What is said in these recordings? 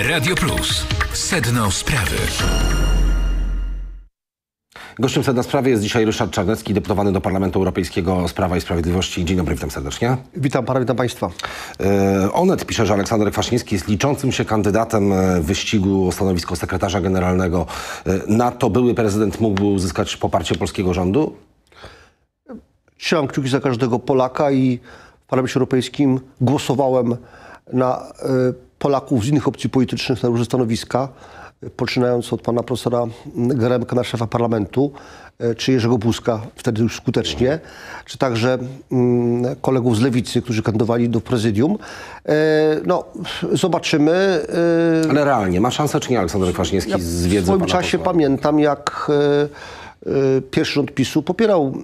Radio Plus. Sedno sprawy. Gościem Sedna Sprawy jest dzisiaj Ryszard Czarnecki, deputowany do Parlamentu Europejskiego z Prawa i Sprawiedliwości. Dzień dobry, witam serdecznie. Witam pana, witam państwa. Onet pisze, że Aleksander Kwaśniewski jest liczącym się kandydatem w wyścigu o stanowisko sekretarza generalnego NATO. Były prezydent mógłby uzyskać poparcie polskiego rządu? Trzymam kciuki za każdego Polaka i w Parlamencie Europejskim głosowałem na Polaków z innych opcji politycznych na różne stanowiska, poczynając od pana profesora Geremka na szefa parlamentu, czy Jerzego Buzka, wtedy już skutecznie, czy także kolegów z Lewicy, którzy kandydowali do prezydium. No, zobaczymy. Ale realnie, ma szansę czy nie Aleksander Kwaśniewski z wiedzy pana W swoim czasie posła? pamiętam, jak pierwszy rząd PiS-u popierał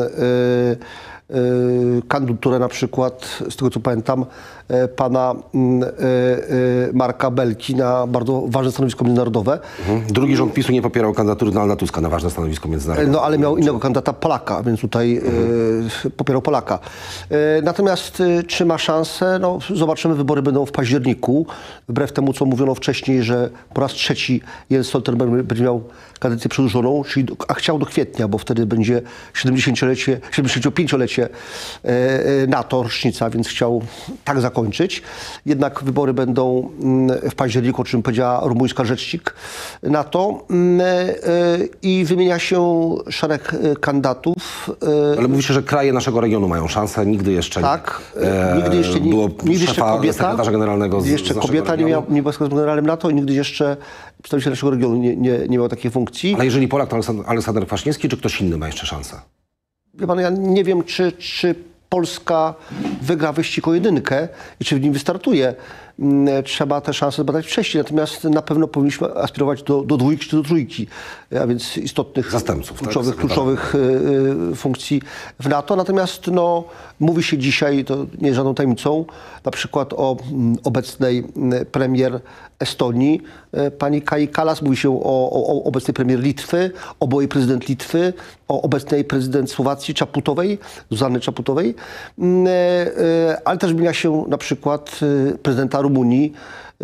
kandydaturę na przykład, z tego co pamiętam, pana Marka Belki na bardzo ważne stanowisko międzynarodowe. Drugi rząd PiS-u nie popierał kandydatury Donalda Tuska na ważne stanowisko międzynarodowe. No ale miał innego kandydata Polaka, więc tutaj popierał Polaka. Natomiast czy ma szansę? No zobaczymy, wybory będą w październiku. Wbrew temu, co mówiono wcześniej, że po raz trzeci Jens Stoltenberg będzie miał kadencję przedłużoną, a chciał do kwietnia, bo wtedy będzie 75-lecie NATO, rocznica, więc chciał tak zakończyć. Jednak wybory będą w październiku, o czym powiedziała rumuńska rzecznik NATO i wymienia się szereg kandydatów. Ale mówi się, że kraje naszego regionu mają szansę, nigdy jeszcze tak, nigdy jeszcze nie było nigdy jeszcze kobieta, sekretarza generalnego nigdy jeszcze kobieta nie była sekretarza generalnym NATO i nigdy jeszcze przedstawiciel naszego regionu nie miał takiej funkcji. Ale jeżeli Polak, to Aleksander Kwaśniewski, czy ktoś inny ma jeszcze szansę? Wie pan, ja nie wiem, czy Polska wygra wyścig o jedynkę i czy w nim wystartuje. Trzeba te szanse zbadać wcześniej, natomiast na pewno powinniśmy aspirować do dwójki czy do trójki, a więc istotnych, zastępców, kluczowych funkcji w NATO. Natomiast no, mówi się dzisiaj, to nie jest żadną tajemnicą, na przykład o obecnej premier Estonii, pani Kaji Kallas, mówi się o obecnej premier Litwy, o byłej prezydent Litwy, o obecnej prezydent Słowacji Czaputowej, Zuzanny Czaputowej, ale też wymienia się na przykład prezydenta Rumunii,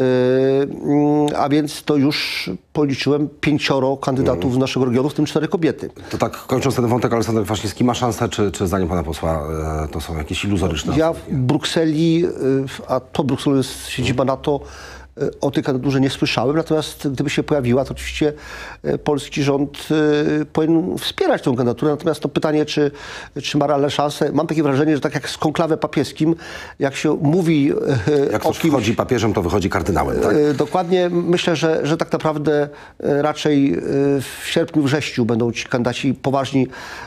a więc to już policzyłem 5 kandydatów z naszego regionu, w tym 4 kobiety. To tak, kończąc ten wątek, Aleksander Kwaśniewski ma szansę, czy zdaniem pana posła to są jakieś iluzoryczne? Ja w Brukseli, a to Brukselą jest siedziba NATO, o tej kandydaturze nie słyszałem, natomiast gdyby się pojawiła, to oczywiście polski rząd powinien wspierać tę kandydaturę. Natomiast to pytanie, czy ma realne szanse. Mam takie wrażenie, że tak jak z konklawem papieskim, jak się mówi jak ktoś wchodzi papieżem, to wychodzi kardynałem, tak? Dokładnie. Myślę, że tak naprawdę raczej w sierpniu, wrześniu będą ci kandydaci poważni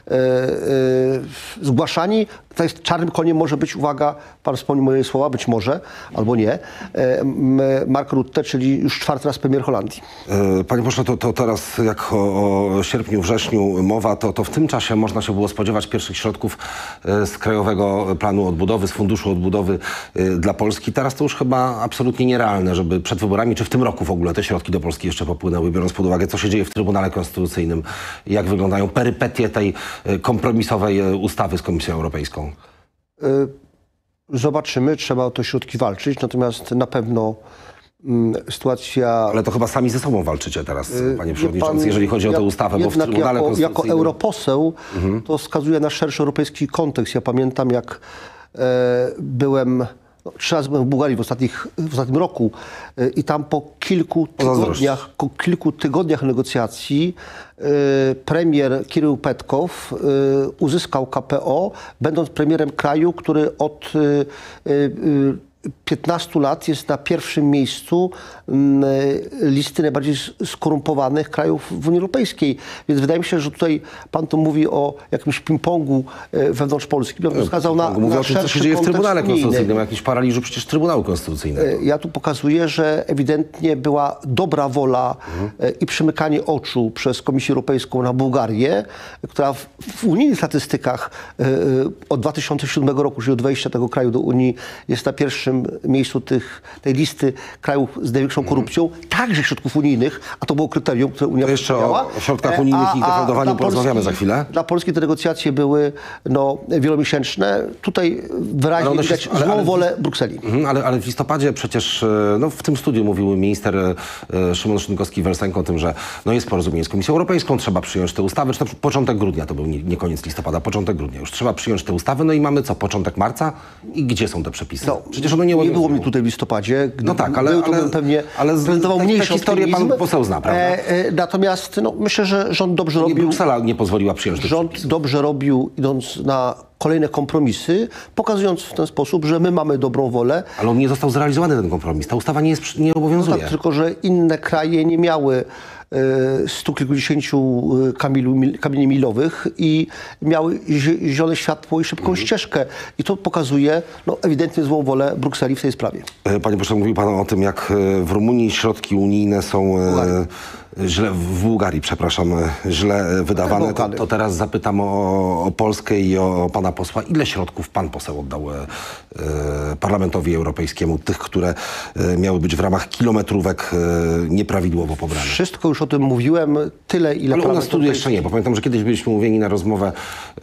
zgłaszani. To jest czarnym koniem może być, uwaga, pan wspomniał moje słowa, być może, albo nie, Mark Rutte, czyli już 4. raz premier Holandii. Panie pośle, to teraz jak o sierpniu, wrześniu mowa, to w tym czasie można się było spodziewać pierwszych środków z Krajowego Planu Odbudowy, z Funduszu Odbudowy dla Polski. Teraz to już chyba absolutnie nierealne, żeby przed wyborami, czy w tym roku w ogóle te środki do Polski jeszcze popłynęły, biorąc pod uwagę, co się dzieje w Trybunale Konstytucyjnym, jak wyglądają perypetie tej kompromisowej ustawy z Komisją Europejską. Zobaczymy, trzeba o te środki walczyć, natomiast na pewno sytuacja... Ale to chyba sami ze sobą walczycie teraz, panie przewodniczący, jeżeli chodzi o tę ustawę, bo w Trybunale Konstytucyjnym... Jako europoseł to wskazuje na szerszy europejski kontekst. Ja pamiętam, jak byłem... 3 razy byłem w Bułgarii w ostatnim roku i tam po kilku tygodniach negocjacji premier Kirył Petkow uzyskał KPO, będąc premierem kraju, który od 15 lat jest na pierwszym miejscu listy najbardziej skorumpowanych krajów w Unii Europejskiej. Więc wydaje mi się, że tutaj pan tu mówi o jakimś ping-pongu wewnątrz Polski. Ja bym wskazał na mówi o tym, co się dzieje w Trybunale Konstytucyjnym, o jakimś paraliżu przecież Trybunału Konstytucyjnego. Ja tu pokazuję, że ewidentnie była dobra wola i przymykanie oczu przez Komisję Europejską na Bułgarię, która w unijnych statystykach od 2007 roku, czyli od wejścia tego kraju do Unii, jest na pierwszym pierwszym miejscu tej listy krajów z największą korupcją, także środków unijnych, a to było kryterium, które Unia jeszcze przyjęła. o środkach unijnych i defraudowaniu porozmawiamy za chwilę. Dla Polski te negocjacje były wielomiesięczne. Tutaj wyraźnie widać złą wolę Brukseli. Ale w listopadzie przecież w tym studiu mówił minister Szymon Szynkowski-Welsenko o tym, że jest porozumienie z Komisją Europejską, trzeba przyjąć te ustawy, czy to początek grudnia, to był nie koniec listopada, początek grudnia. Już trzeba przyjąć te ustawy, no i mamy co, początek marca? I gdzie są te przepisy? Przecież one nie było mnie tutaj w listopadzie. Ale prezentował mniejszy historię pan poseł zna, prawda? Natomiast myślę, że rząd dobrze robił. Bruksela nie pozwoliła przyjąć tych Rząd dobrze robił, idąc na kolejne kompromisy, pokazując w ten sposób, że my mamy dobrą wolę. Ale on nie został zrealizowany, ten kompromis. Ta ustawa nie obowiązuje. Tak, tylko że inne kraje nie miały stu kilkudziesięciu kamieni milowych i miały zielone światło i szybką ścieżkę. I to pokazuje ewidentnie złą wolę Brukseli w tej sprawie. Panie pośle, mówił pan o tym, jak w Rumunii środki unijne są w Bułgarii, przepraszam, źle wydawane. To teraz zapytam o Polskę i o pana posła. Ile środków pan poseł oddał Parlamentowi Europejskiemu, tych, które miały być w ramach kilometrówek nieprawidłowo pobrane? Wszystko już o tym mówiłem, tyle ile... Ale u nas studiu jeszcze nie, bo pamiętam, że kiedyś byliśmy umówieni na rozmowę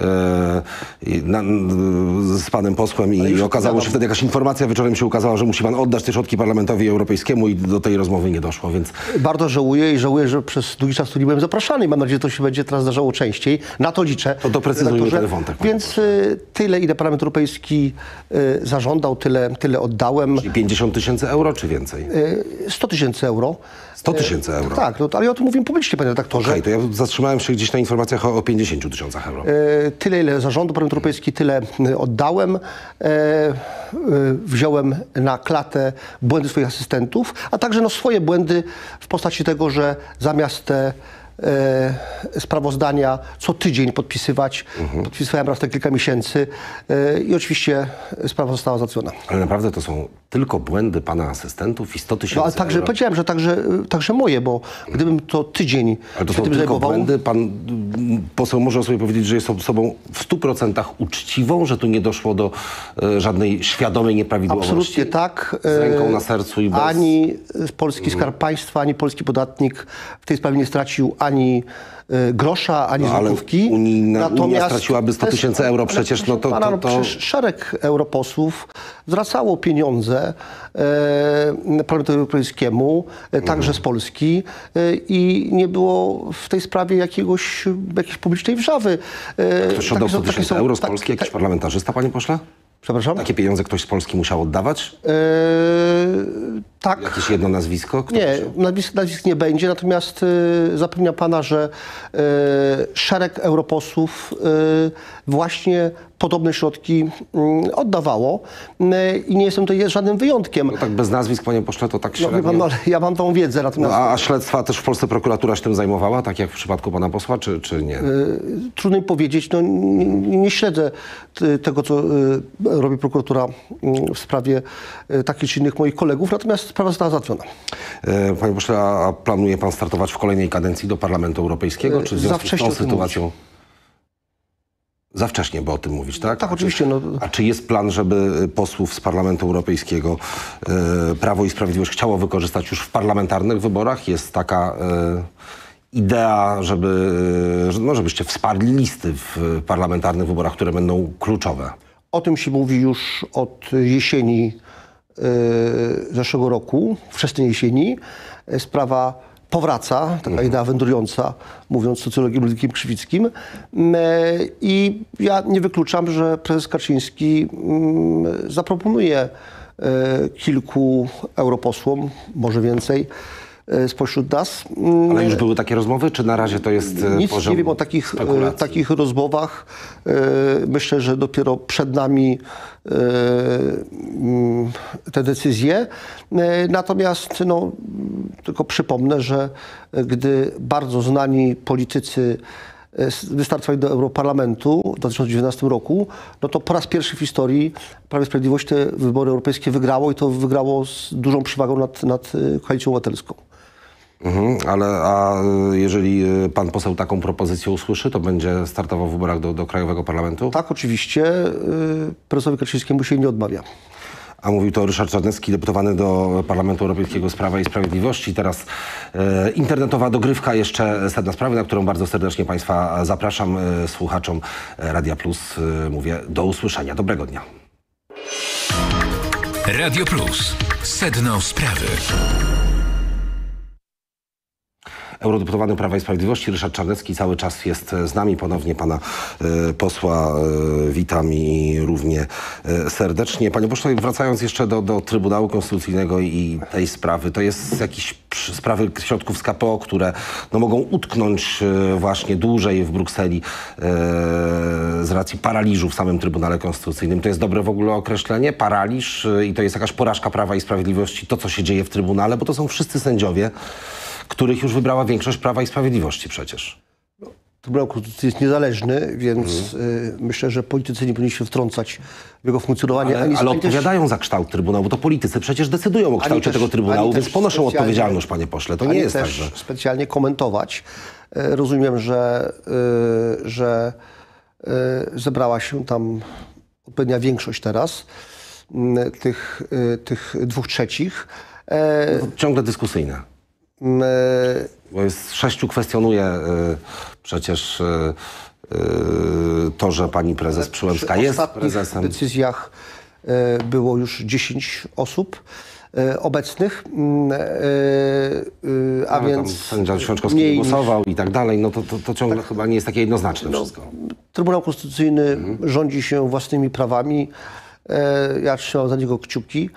z panem posłem i okazało się wtedy jakaś informacja, wieczorem się ukazała, że musi pan oddać te środki Parlamentowi Europejskiemu i do tej rozmowy nie doszło, więc... Bardzo żałuję, że przez długi czas tu nie byłem zapraszany i mam nadzieję, że to się będzie teraz zdarzało częściej. Na to liczę. To doprecyzujmy ten wątek. Więc tyle, ile Parlament Europejski zażądał, tyle oddałem. Czyli 50 000 euro, czy więcej? 100 000 euro. 100 000 euro? Tak, ale o tym mówiłem publicznie, panie redaktorze. Okej, to ja zatrzymałem się gdzieś na informacjach o 50 000 euro. Tyle, ile zarządu Parlament Europejski, tyle oddałem. Wziąłem na klatę błędy swoich asystentów, a także swoje błędy w postaci tego, że zamiast te sprawozdania co tydzień podpisywać. Podpisywałem raz te kilka miesięcy i oczywiście sprawa została załatwiona. Ale naprawdę to są tylko błędy pana asystentów i 100 000 ale także euro? powiedziałem, że także moje, bo gdybym to tydzień ale to są tylko zajmował... błędy? Pan poseł może sobie powiedzieć, że jest osobą w 100% uczciwą, że tu nie doszło do żadnej świadomej nieprawidłowości? Absolutnie tak. Z ręką na sercu i bez... Ani polski Skarb Państwa, ani polski podatnik w tej sprawie nie stracił ani grosza, ani złotówki. Ale Unia straciłaby 100 000 euro przecież, Przecież szereg europosłów zwracało pieniądze Parlamentowi Europejskiemu, także z Polski i nie było w tej sprawie jakiejś publicznej wrzawy. Ktoś oddał 100 000 euro z Polski? Jakiś parlamentarzysta, panie pośle? Przepraszam? Takie pieniądze ktoś z Polski musiał oddawać? Tak. Jakieś jedno nazwisko? Nie, nazwisk nie będzie, natomiast zapewniam pana, że szereg europosłów właśnie podobne środki oddawało i nie jestem tutaj żadnym wyjątkiem. No tak bez nazwisk, panie pośle, to tak średnio... ale ja mam tą wiedzę. Natomiast... a śledztwa też w Polsce prokuratura się tym zajmowała, tak jak w przypadku pana posła, czy nie? Trudno mi powiedzieć. Nie śledzę tego, co robi prokuratura w sprawie takich czy innych moich kolegów, natomiast sprawa została załatwiona. Panie pośle, a planuje pan startować w kolejnej kadencji do Parlamentu Europejskiego? Czy w związku z tą sytuacją... Za wcześnie, bo o tym mówić, tak? Tak, oczywiście. A czy jest plan, żeby posłów z Parlamentu Europejskiego Prawo i Sprawiedliwość chciało wykorzystać już w parlamentarnych wyborach? Jest taka idea, żebyście wsparli listy w parlamentarnych wyborach, które będą kluczowe? O tym się mówi już od jesieni zeszłego roku, wczesnej jesieni. Sprawa powraca, taka idea wędrująca, mówiąc socjologiem Ludwikiem Krzywickim. I ja nie wykluczam, że prezes Kaczyński zaproponuje kilku europosłom, może więcej, spośród nas. Ale już były takie rozmowy, czy na razie to jest poziom nie wiem o takich rozmowach. Myślę, że dopiero przed nami te decyzje. Natomiast tylko przypomnę, że gdy bardzo znani politycy wystartowali do Europarlamentu w 2019 roku, to po raz pierwszy w historii Prawo i Sprawiedliwość te wybory europejskie wygrało i to wygrało z dużą przewagą nad Koalicją Obywatelską. A jeżeli pan poseł taką propozycję usłyszy, to będzie startował w wyborach do Krajowego Parlamentu? Tak, oczywiście. Prezesowi Kaczyńskiemu się nie odmawia. A mówił to Ryszard Czarnecki, deputowany do Parlamentu Europejskiego z Prawa i Sprawiedliwości. Teraz internetowa dogrywka jeszcze sedna sprawy, na którą bardzo serdecznie Państwa zapraszam. Słuchaczom Radia Plus mówię do usłyszenia. Dobrego dnia. Radio Plus. Sedno sprawy. Eurodeputowany Prawa i Sprawiedliwości Ryszard Czarnecki cały czas jest z nami. Ponownie pana posła witam i równie serdecznie. Panie pośle, wracając jeszcze do Trybunału Konstytucyjnego i tej sprawy, to jest jakieś sprawy środków z KPO, które no, mogą utknąć właśnie dłużej w Brukseli z racji paraliżu w samym Trybunale Konstytucyjnym. To jest dobre w ogóle określenie? Paraliż i to jest jakaś porażka Prawa i Sprawiedliwości, to co się dzieje w Trybunale, bo to są wszyscy sędziowie, których już wybrała większość Prawa i Sprawiedliwości przecież. Trybunał Konstytucyjny jest niezależny, więc myślę, że politycy nie powinni się wtrącać w jego funkcjonowanie. Ale odpowiadają za kształt Trybunału, bo to politycy przecież decydują o kształcie tego Trybunału, więc ponoszą odpowiedzialność, panie pośle. To nie jest tak, że... specjalnie komentować. Rozumiem, że zebrała się tam odpowiednia większość teraz, tych 2/3. Ciągle dyskusyjne. Bo jest 6 kwestionuje przecież to, że pani prezes Przyłębska jest prezesem. W decyzjach było już 10 osób obecnych, a więc sędzia Święczkowski nie głosował i tak dalej. No to ciągle chyba nie jest takie jednoznaczne wszystko. Trybunał Konstytucyjny rządzi się własnymi prawami. Ja trzymam za niego kciuki.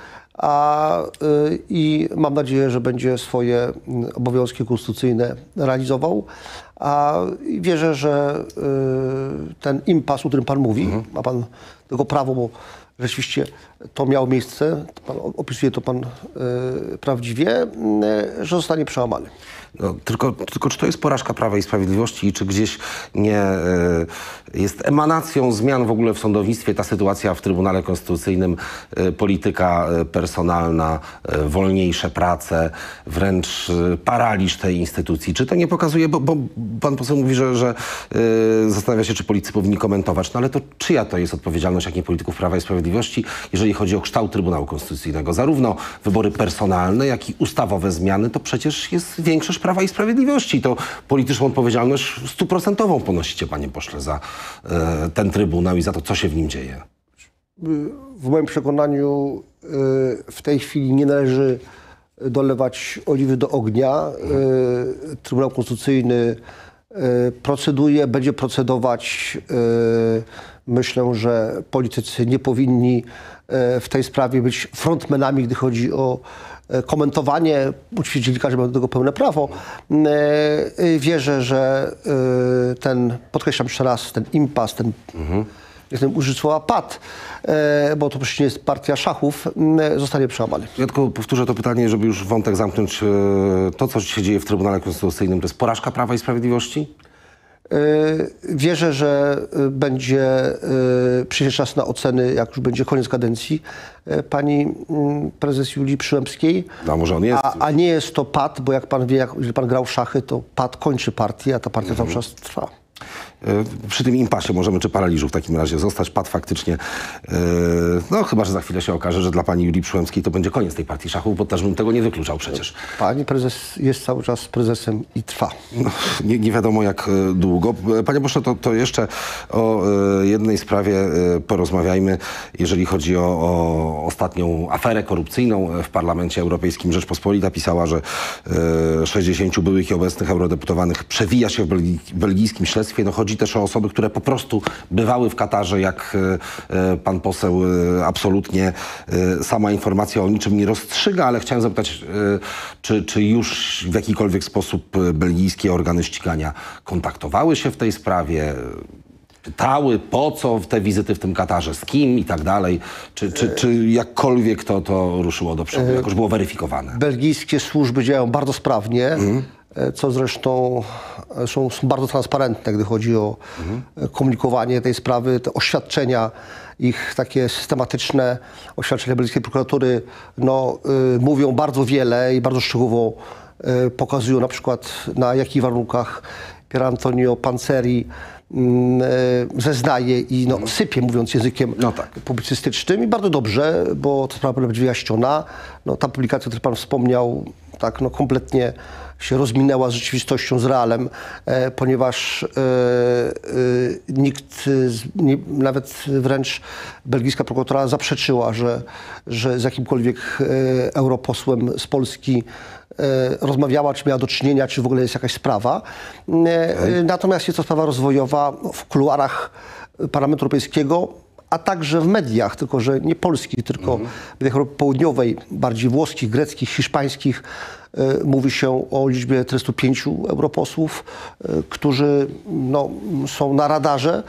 I mam nadzieję, że będzie swoje obowiązki konstytucyjne realizował. A wierzę, że ten impas, o którym pan mówi, ma pan tego prawo, bo rzeczywiście to miało miejsce, opisuje to pan prawdziwie, że zostanie przełamany. No, tylko czy to jest porażka Prawa i Sprawiedliwości i czy gdzieś nie jest emanacją zmian w ogóle w sądownictwie ta sytuacja w Trybunale Konstytucyjnym, polityka personalna, wolniejsze prace, wręcz paraliż tej instytucji? Czy to nie pokazuje, bo pan poseł mówi, że zastanawia się, czy politycy powinni komentować, no ale to czyja to jest odpowiedzialność, jak nie polityków Prawa i Sprawiedliwości, jeżeli chodzi o kształt Trybunału Konstytucyjnego? Zarówno wybory personalne, jak i ustawowe zmiany, to przecież jest większość Prawa i Sprawiedliwości. To polityczną odpowiedzialność 100% ponosicie, panie pośle, za ten Trybunał i za to, co się w nim dzieje. W moim przekonaniu w tej chwili nie należy dolewać oliwy do ognia. Trybunał Konstytucyjny proceduje, będzie procedować. Myślę, że politycy nie powinni w tej sprawie być frontmenami, gdy chodzi o komentowanie. Oczywiście dziennikarze mają do tego pełne prawo. Wierzę, że podkreślam jeszcze raz, ten impas, jestem użyć słowa pad, bo to przecież nie jest partia szachów, zostanie przełamany. Ja tylko powtórzę to pytanie, żeby już wątek zamknąć. To, co się dzieje w Trybunale Konstytucyjnym, to jest porażka Prawa i Sprawiedliwości? Wierzę, że przyjdzie czas na oceny, jak już będzie koniec kadencji pani prezes Julii Przyłębskiej. No, może on jest. A nie jest to pad, bo jak pan wie, jeżeli pan grał w szachy, to pad kończy partię, a ta partia cały czas trwa. Przy tym impasie możemy, czy paraliżu w takim razie zostać. Pad faktycznie, no chyba, że za chwilę się okaże, że dla pani Julii Przyłębskiej to będzie koniec tej partii szachów, bo też bym tego nie wykluczał przecież. Pani prezes jest cały czas prezesem i trwa. No, nie wiadomo jak długo. Panie pośle, to jeszcze o jednej sprawie porozmawiajmy, jeżeli chodzi o ostatnią aferę korupcyjną w Parlamencie Europejskim. Rzeczpospolita pisała, że 60 byłych i obecnych eurodeputowanych przewija się w belgijskim śledztwie. No, chodzi też o osoby, które po prostu bywały w Katarze, jak pan poseł absolutnie sama informacja o niczym nie rozstrzyga, ale chciałem zapytać, czy już w jakikolwiek sposób belgijskie organy ścigania kontaktowały się w tej sprawie? Pytały, po co te wizyty w tym Katarze, z kim i tak dalej? Czy jakkolwiek to ruszyło do przodu, jak już było weryfikowane? Belgijskie służby działają bardzo sprawnie, co zresztą są bardzo transparentne, gdy chodzi o komunikowanie tej sprawy. Te oświadczenia, ich takie systematyczne oświadczenia belgijskiej prokuratury mówią bardzo wiele i bardzo szczegółowo pokazują na przykład, na jakich warunkach Pier Antonio Panzeri zeznaje i sypie, mówiąc językiem publicystycznym i bardzo dobrze, bo ta sprawa powinna być wyjaśniona. Ta publikacja, o której pan wspomniał, kompletnie się rozminęła z rzeczywistością, z realem, ponieważ nikt, nawet wręcz belgijska prokuratura zaprzeczyła, że z jakimkolwiek europosłem z Polski rozmawiała, czy miała do czynienia, czy w ogóle jest jakaś sprawa. Natomiast jest to sprawa rozwojowa w kuluarach Parlamentu Europejskiego, a także w mediach, tylko że nie polskich, tylko w mediach Europy Południowej, bardziej włoskich, greckich, hiszpańskich. Mówi się o liczbie 405 europosłów, którzy są na radarze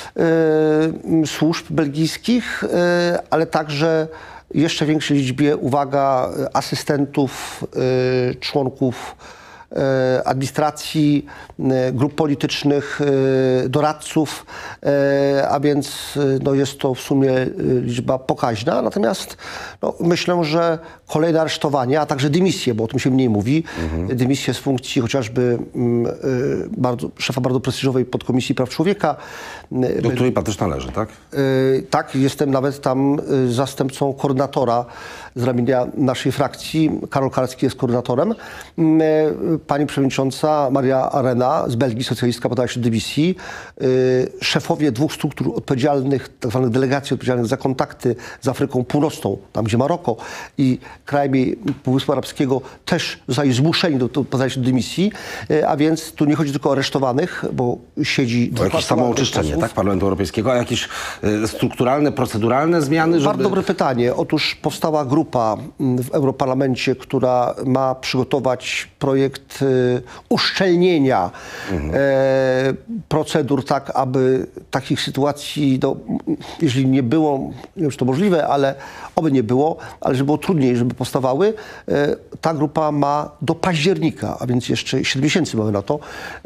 służb belgijskich, ale także jeszcze większej liczbie, uwaga, asystentów, członków administracji, grup politycznych, doradców, a więc jest to w sumie liczba pokaźna. Natomiast myślę, że kolejne aresztowania, a także dymisje, bo o tym się mniej mówi, dymisje z funkcji chociażby szefa bardzo prestiżowej podkomisji praw człowieka. Do której pan też należy, tak? Tak, jestem nawet tam zastępcą koordynatora z ramienia naszej frakcji. Karol Karski jest koordynatorem. Pani przewodnicząca Maria Arena z Belgii, socjalistka, podała się do dymisji. Szefowie dwóch struktur odpowiedzialnych, tak zwanych delegacji odpowiedzialnych za kontakty z Afryką Północną, tam gdzie Maroko i krajami Półwyspu Arabskiego, też zostali zmuszeni do podania się do dymisji. A więc tu nie chodzi tylko o aresztowanych, bo siedzi... To jakieś samooczyszczenie, tak? Parlamentu Europejskiego, a jakieś strukturalne, proceduralne zmiany, żeby... Bardzo dobre pytanie. Otóż powstała grupa w Europarlamencie, która ma przygotować projekt uszczelnienia procedur, tak aby takich sytuacji, jeżeli nie było, nie wiem, czy to możliwe, ale oby nie było, ale żeby było trudniej, żeby powstawały. Ta grupa ma do października, a więc jeszcze 7 miesięcy mamy na to,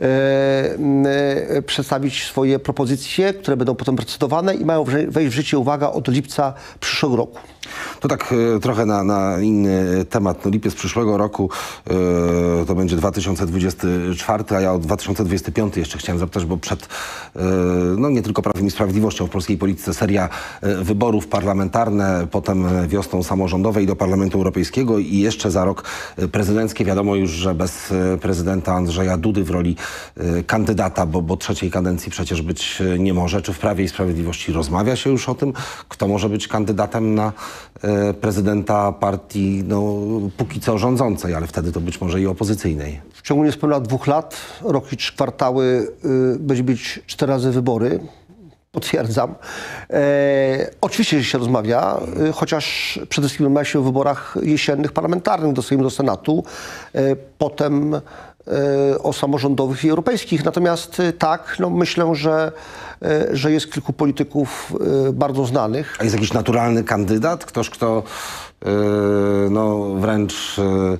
przedstawić swoje propozycje, które będą potem procedowane i mają wejść w życie, uwaga, od lipca przyszłego roku. To tak trochę na inny temat. Lipiec przyszłego roku to będzie 2024, a ja o 2025 jeszcze chciałem zapytać, bo przed nie tylko Prawem i Sprawiedliwością w polskiej polityce seria wyborów parlamentarne, potem wiosną samorządowe i do Parlamentu Europejskiego i jeszcze za rok prezydenckie. Wiadomo już, że bez prezydenta Andrzeja Dudy w roli kandydata, bo trzeciej kadencji przecież być nie może. Czy w Prawie i Sprawiedliwości rozmawia się już o tym, kto może być kandydatem na prezydenta partii, póki co rządzącej, ale wtedy to być może i opozycyjnej? W ciągu niespełna 2 lat, rok i 3 kwartały, będzie być 4 razy wybory. Potwierdzam. Oczywiście, że się rozmawia, chociaż przede wszystkim rozmawia się o wyborach jesiennych parlamentarnych do Sejmu, do Senatu, potem o samorządowych i europejskich. Natomiast tak, myślę, że jest kilku polityków bardzo znanych. A jest jakiś naturalny kandydat? Ktoś, kto wręcz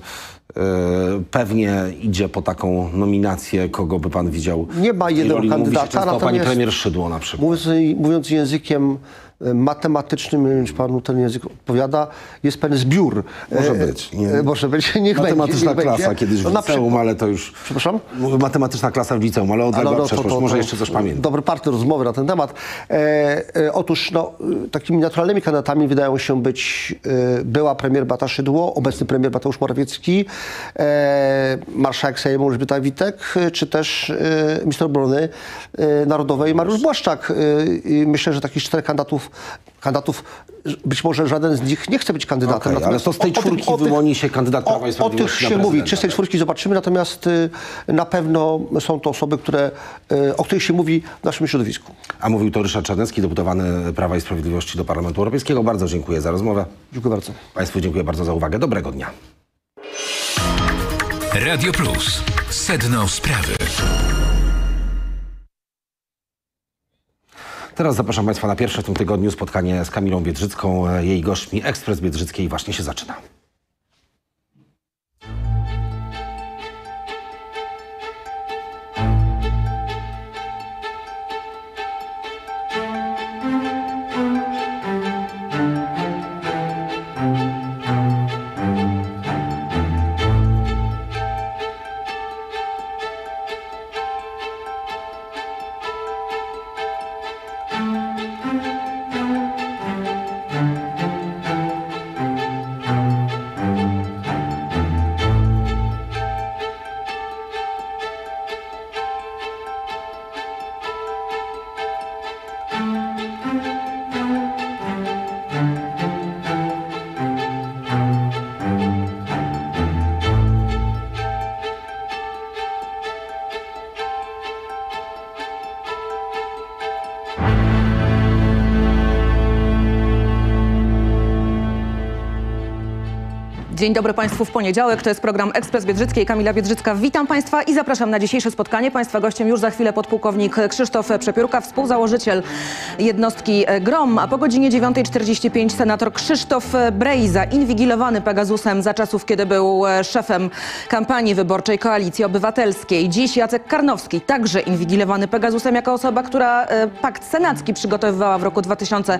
pewnie idzie po taką nominację, kogo by pan widział? Nie ma jednego kandydata. Mówi się często o pani premier Szydło na przykład. Mówiąc językiem matematycznym, nie wiem, czy panu ten język odpowiada, jest pewien zbiór. Może być. Może być, niech matematyczna będzie. klasa kiedyś w liceum, ale to już... Przepraszam? Matematyczna klasa w liceum, ale odległa przeszłość. Może jeszcze coś pamiętam. Dobry partner rozmowy na ten temat. Otóż takimi naturalnymi kandydatami wydają się być była premier Beata Szydło, obecny premier Mateusz Morawiecki, marszałek Sejmu Elżbieta Witek, czy też minister obrony narodowej Mariusz Błaszczak. Myślę, że takich 4 kandydatów, być może żaden z nich nie chce być kandydatem. Okay, ale to z tej czwórki wyłoni się kandydat Prawa i Sprawiedliwości. O tych się mówi. Czy z tej czwórki zobaczymy, natomiast na pewno są to osoby, o których się mówi w naszym środowisku. A mówił to Ryszard Czarnecki, deputowany Prawa i Sprawiedliwości do Parlamentu Europejskiego. Bardzo dziękuję za rozmowę. Dziękuję bardzo. Państwu dziękuję bardzo za uwagę. Dobrego dnia. Radio Plus. Sedno sprawy. Teraz zapraszam Państwa na pierwsze w tym tygodniu spotkanie z Kamilą Biedrzycką. Jej gośćmi Ekspres Biedrzyckiej właśnie się zaczyna. Dzień dobry Państwu w poniedziałek. To jest program Ekspres Biedrzyckiej. Kamila Biedrzycka. Witam Państwa i zapraszam na dzisiejsze spotkanie. Państwa gościem już za chwilę podpułkownik Krzysztof Przepiórka, współzałożyciel jednostki GROM, a po godzinie 9:45 senator Krzysztof Brejza, inwigilowany Pegasusem za czasów, kiedy był szefem kampanii wyborczej Koalicji Obywatelskiej. Dziś Jacek Karnowski, także inwigilowany Pegasusem jako osoba, która pakt senacki przygotowywała w roku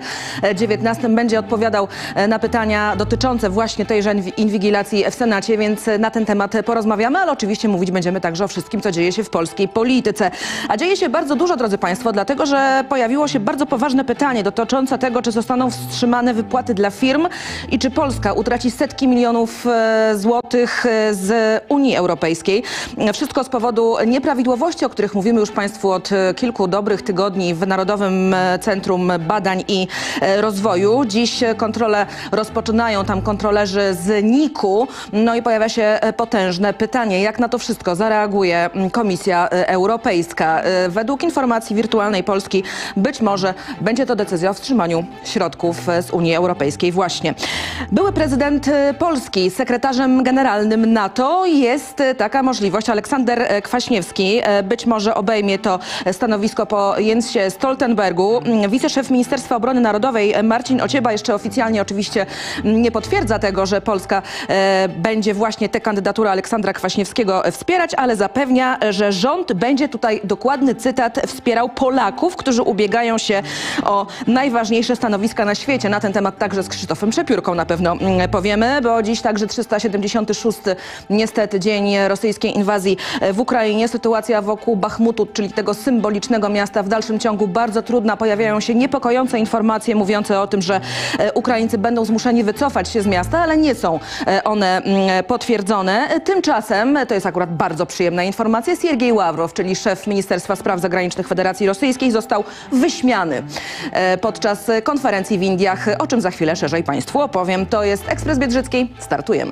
2019. Będzie odpowiadał na pytania dotyczące właśnie tejże inwigilacji w Senacie, więc na ten temat porozmawiamy, ale oczywiście mówić będziemy także o wszystkim, co dzieje się w polskiej polityce. A dzieje się bardzo dużo, drodzy Państwo, dlatego że pojawiło się bardzo poważne pytanie dotyczące tego, czy zostaną wstrzymane wypłaty dla firm i czy Polska utraci setki milionów złotych z Unii Europejskiej. Wszystko z powodu nieprawidłowości, o których mówimy już Państwu od kilku dobrych tygodni w Narodowym Centrum Badań i Rozwoju. Dziś kontrolę rozpoczynają tam kontrolerzy z NIK-u. No i pojawia się potężne pytanie, jak na to wszystko zareaguje Komisja Europejska. Według informacji Wirtualnej Polski być może będzie to decyzja o wstrzymaniu środków z Unii Europejskiej właśnie. Były prezydent Polski sekretarzem generalnym NATO. Jest taka możliwość. Aleksander Kwaśniewski być może obejmie to stanowisko po Jensie Stoltenbergu. Wiceszef Ministerstwa Obrony Narodowej Marcin Ocieba jeszcze oficjalnie oczywiście nie potwierdza tego, że Polska będzie właśnie tę kandydaturę Aleksandra Kwaśniewskiego wspierać, ale zapewnia, że rząd będzie, tutaj dokładny cytat, wspierał Polaków, którzy ubiegają się o najważniejsze stanowiska na świecie. Na ten temat także z Krzysztofem Przepiórką na pewno powiemy, bo dziś także 376. niestety dzień rosyjskiej inwazji w Ukrainie. Sytuacja wokół Bachmutu, czyli tego symbolicznego miasta, w dalszym ciągu bardzo trudna. Pojawiają się niepokojące informacje mówiące o tym, że Ukraińcy będą zmuszeni wycofać się z miasta, ale nie są one potwierdzone. Tymczasem, to jest akurat bardzo przyjemna informacja, Siergiej Ławrow, czyli szef Ministerstwa Spraw Zagranicznych Federacji Rosyjskiej, został wyśmiany podczas konferencji w Indiach, o czym za chwilę szerzej Państwu opowiem. To jest Ekspres Biedrzycki. Startujemy.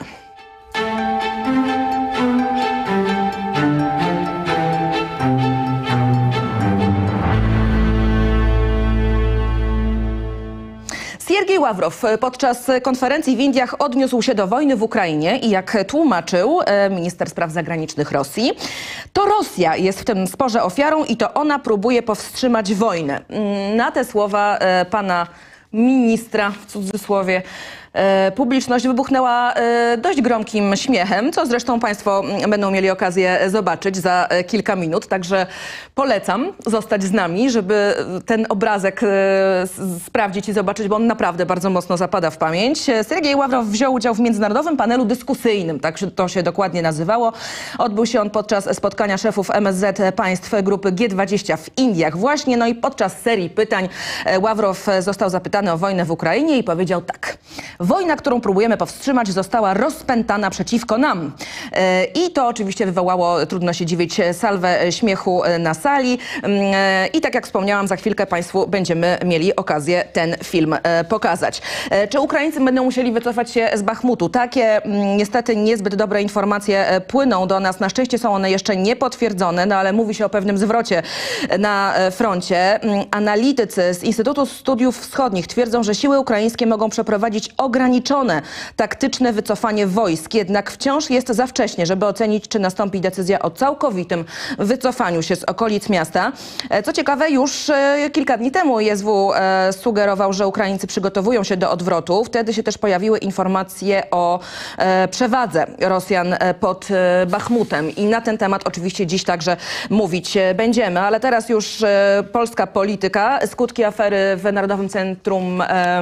Siergiej Ławrow podczas konferencji w Indiach odniósł się do wojny w Ukrainie i jak tłumaczył minister spraw zagranicznych Rosji, to Rosja jest w tym sporze ofiarą i to ona próbuje powstrzymać wojnę. Na te słowa pana ministra, w cudzysłowie, publiczność wybuchnęła dość gromkim śmiechem, co zresztą Państwo będą mieli okazję zobaczyć za kilka minut. Także polecam zostać z nami, żeby ten obrazek sprawdzić i zobaczyć, bo on naprawdę bardzo mocno zapada w pamięć. Siergiej Ławrow wziął udział w międzynarodowym panelu dyskusyjnym, tak to się dokładnie nazywało. Odbył się on podczas spotkania szefów MSZ państw grupy G20 w Indiach właśnie. No i podczas serii pytań Ławrow został zapytany o wojnę w Ukrainie i powiedział tak: wojna, którą próbujemy powstrzymać, została rozpętana przeciwko nam. I to oczywiście wywołało, trudno się dziwić, salwę śmiechu na sali. I tak jak wspomniałam, za chwilkę Państwu będziemy mieli okazję ten film pokazać. Czy Ukraińcy będą musieli wycofać się z Bachmutu? Takie niestety niezbyt dobre informacje płyną do nas. Na szczęście są one jeszcze niepotwierdzone, no ale mówi się o pewnym zwrocie na froncie. Analitycy z Instytutu Studiów Wschodnich twierdzą, że siły ukraińskie mogą przeprowadzić ograniczone taktyczne wycofanie wojsk. Jednak wciąż jest za wcześnie, żeby ocenić, czy nastąpi decyzja o całkowitym wycofaniu się z okolic miasta. Co ciekawe, już kilka dni temu ISW sugerował, że Ukraińcy przygotowują się do odwrotu. Wtedy się też pojawiły informacje o przewadze Rosjan pod Bachmutem. I na ten temat oczywiście dziś także mówić będziemy. Ale teraz już polska polityka. Skutki afery w Narodowym Centrum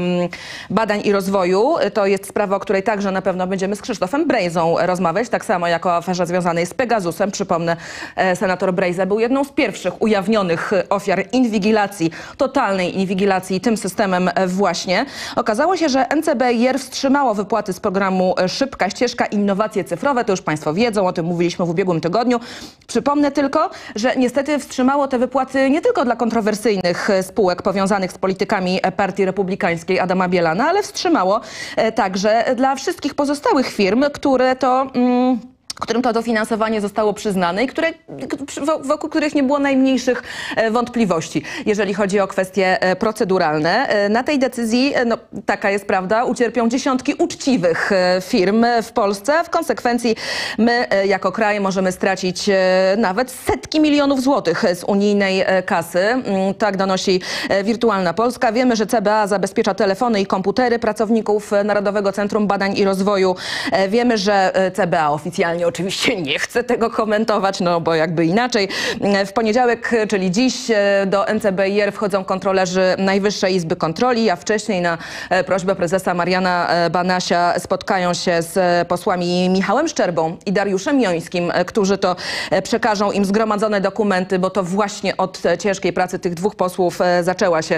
Badań i Rozwoju. To jest sprawa, o której także na pewno będziemy z Krzysztofem Brejzą rozmawiać, tak samo jak o aferze związanej z Pegasusem. Przypomnę, senator Brejza był jedną z pierwszych ujawnionych ofiar inwigilacji, totalnej inwigilacji tym systemem właśnie. Okazało się, że NCBR wstrzymało wypłaty z programu Szybka Ścieżka Innowacje Cyfrowe. To już Państwo wiedzą, o tym mówiliśmy w ubiegłym tygodniu. Przypomnę tylko, że niestety wstrzymało te wypłaty nie tylko dla kontrowersyjnych spółek powiązanych z politykami Partii Republikańskiej Adama Bielana, ale wstrzymało także dla wszystkich pozostałych firm, które to którym to dofinansowanie zostało przyznane i wokół których nie było najmniejszych wątpliwości, jeżeli chodzi o kwestie proceduralne. Na tej decyzji, no, taka jest prawda, ucierpią dziesiątki uczciwych firm w Polsce. W konsekwencji my jako kraj możemy stracić nawet setki milionów złotych z unijnej kasy. Tak donosi Wirtualna Polska. Wiemy, że CBA zabezpiecza telefony i komputery pracowników Narodowego Centrum Badań i Rozwoju. Wiemy, że CBA oficjalnie oczywiście nie chce tego komentować, no bo jakby inaczej. W poniedziałek, czyli dziś, do NCBIR wchodzą kontrolerzy Najwyższej Izby Kontroli, a wcześniej na prośbę prezesa Mariana Banasia spotkają się z posłami Michałem Szczerbą i Dariuszem Jońskim, którzy to przekażą im zgromadzone dokumenty, bo to właśnie od ciężkiej pracy tych dwóch posłów zaczęła się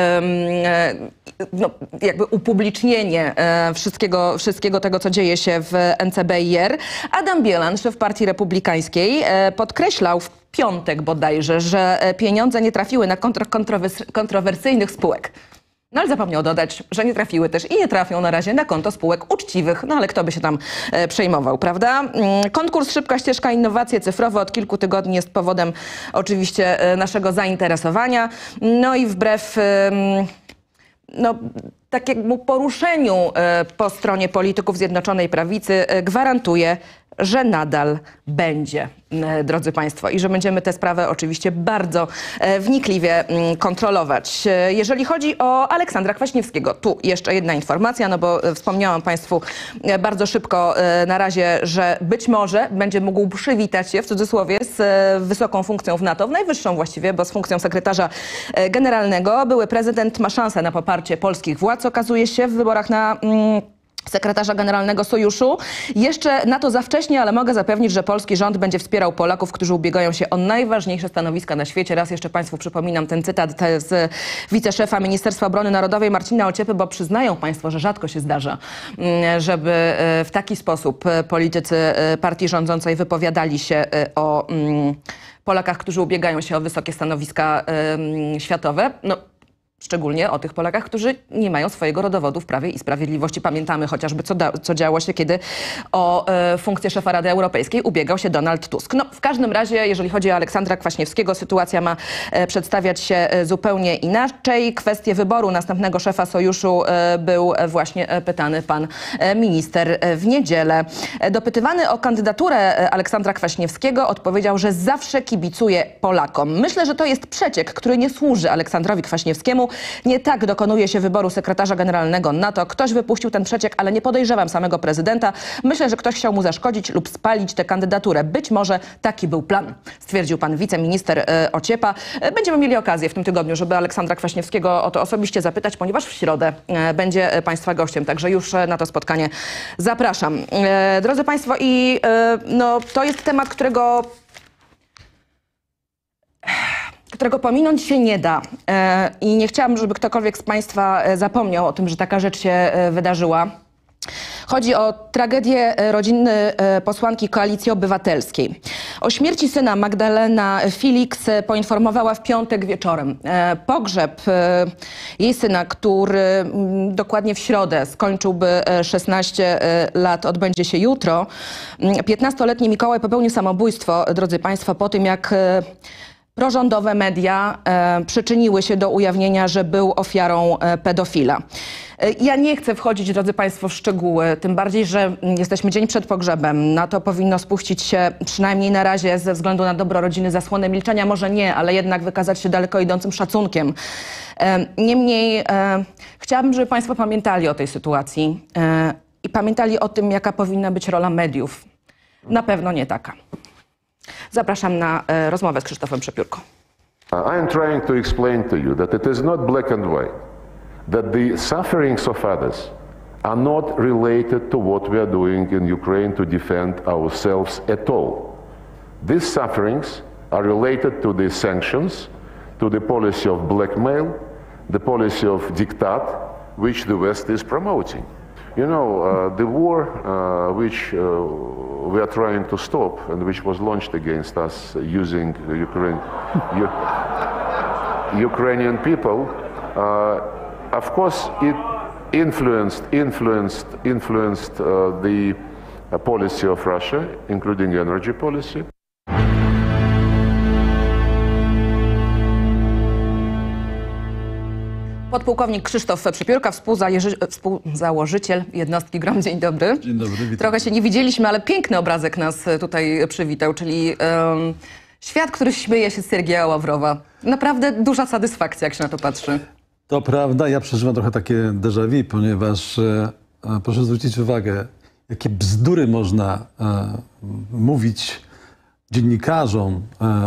no, jakby upublicznienie wszystkiego tego, co dzieje się w NCBIR. Adam Bielan, szef Partii Republikańskiej, podkreślał w piątek bodajże, że pieniądze nie trafiły na konto kontrowersyjnych spółek. No ale zapomniał dodać, że nie trafiły też i nie trafią na razie na konto spółek uczciwych. No ale kto by się tam przejmował, prawda? Konkurs Szybka Ścieżka Innowacje Cyfrowe od kilku tygodni jest powodem oczywiście naszego zainteresowania. No i wbrew no, takiemu poruszeniu po stronie polityków Zjednoczonej Prawicy gwarantuje, że nadal będzie, drodzy Państwo, i że będziemy tę sprawę oczywiście bardzo wnikliwie kontrolować. Jeżeli chodzi o Aleksandra Kwaśniewskiego, tu jeszcze jedna informacja, no bo wspomniałam Państwu bardzo szybko na razie, że być może będzie mógł przywitać się, w cudzysłowie, z wysoką funkcją w NATO, najwyższą właściwie, bo z funkcją sekretarza generalnego. Były prezydent ma szansę na poparcie polskich władz, okazuje się, w wyborach na sekretarza generalnego Sojuszu. Jeszcze na to za wcześnie, ale mogę zapewnić, że polski rząd będzie wspierał Polaków, którzy ubiegają się o najważniejsze stanowiska na świecie. Raz jeszcze Państwu przypominam ten cytat z wiceszefa Ministerstwa Obrony Narodowej Marcina Ociepy, bo przyznają Państwo, że rzadko się zdarza, żeby w taki sposób politycy partii rządzącej wypowiadali się o Polakach, którzy ubiegają się o wysokie stanowiska światowe. No, szczególnie o tych Polakach, którzy nie mają swojego rodowodu w Prawie i Sprawiedliwości. Pamiętamy chociażby, co działo się, kiedy o funkcję szefa Rady Europejskiej ubiegał się Donald Tusk. No, w każdym razie, jeżeli chodzi o Aleksandra Kwaśniewskiego, sytuacja ma przedstawiać się zupełnie inaczej. Kwestię wyboru następnego szefa Sojuszu był właśnie pytany pan minister w niedzielę. Dopytywany o kandydaturę Aleksandra Kwaśniewskiego odpowiedział, że zawsze kibicuje Polakom. Myślę, że to jest przeciek, który nie służy Aleksandrowi Kwaśniewskiemu. Nie tak dokonuje się wyboru sekretarza generalnego NATO. Ktoś wypuścił ten przeciek, ale nie podejrzewam samego prezydenta. Myślę, że ktoś chciał mu zaszkodzić lub spalić tę kandydaturę. Być może taki był plan, stwierdził pan wiceminister Ociepa. Będziemy mieli okazję w tym tygodniu, żeby Aleksandra Kwaśniewskiego o to osobiście zapytać, ponieważ w środę będzie państwa gościem. Także już na to spotkanie zapraszam. Drodzy Państwo, i no, to jest temat, którego pominąć się nie da. I nie chciałabym, żeby ktokolwiek z Państwa zapomniał o tym, że taka rzecz się wydarzyła. Chodzi o tragedię rodziny posłanki Koalicji Obywatelskiej. O śmierci syna Magdalena Felix poinformowała w piątek wieczorem. Pogrzeb jej syna, który dokładnie w środę skończyłby 16 lat, odbędzie się jutro. 15-letni Mikołaj popełnił samobójstwo, drodzy Państwo, po tym jak prorządowe media przyczyniły się do ujawnienia, że był ofiarą pedofila. Ja nie chcę wchodzić, drodzy Państwo, w szczegóły, tym bardziej, że jesteśmy dzień przed pogrzebem. Na to powinno spuścić się przynajmniej na razie ze względu na dobro rodziny zasłonę milczenia. Może nie, ale jednak wykazać się daleko idącym szacunkiem. Niemniej chciałabym, żeby Państwo pamiętali o tej sytuacji i pamiętali o tym, jaka powinna być rola mediów. Na pewno nie taka. Zapraszam na rozmowę z Krzysztofem Przepiórko. I am trying to explain to you that it is not black and white, that the sufferings of others are not related to what we are doing in Ukraine to defend ourselves at all. These sufferings are related to the sanctions, to the policy of blackmail, the policy of diktat, which the West is promoting. You know, the war which we are trying to stop and which was launched against us using Ukrainian people, of course, it influenced the policy of Russia, including energy policy. Podpułkownik Krzysztof Przypiórka, współzałożyciel jednostki GROM. Dzień dobry. Dzień dobry, witam. Trochę się nie widzieliśmy, ale piękny obrazek nas tutaj przywitał, czyli świat, który śmieje się z Siergieja Ławrowa. Naprawdę duża satysfakcja, jak się na to patrzy. To prawda, ja przeżywam trochę takie déjà vu, ponieważ proszę zwrócić uwagę, jakie bzdury można mówić dziennikarzom,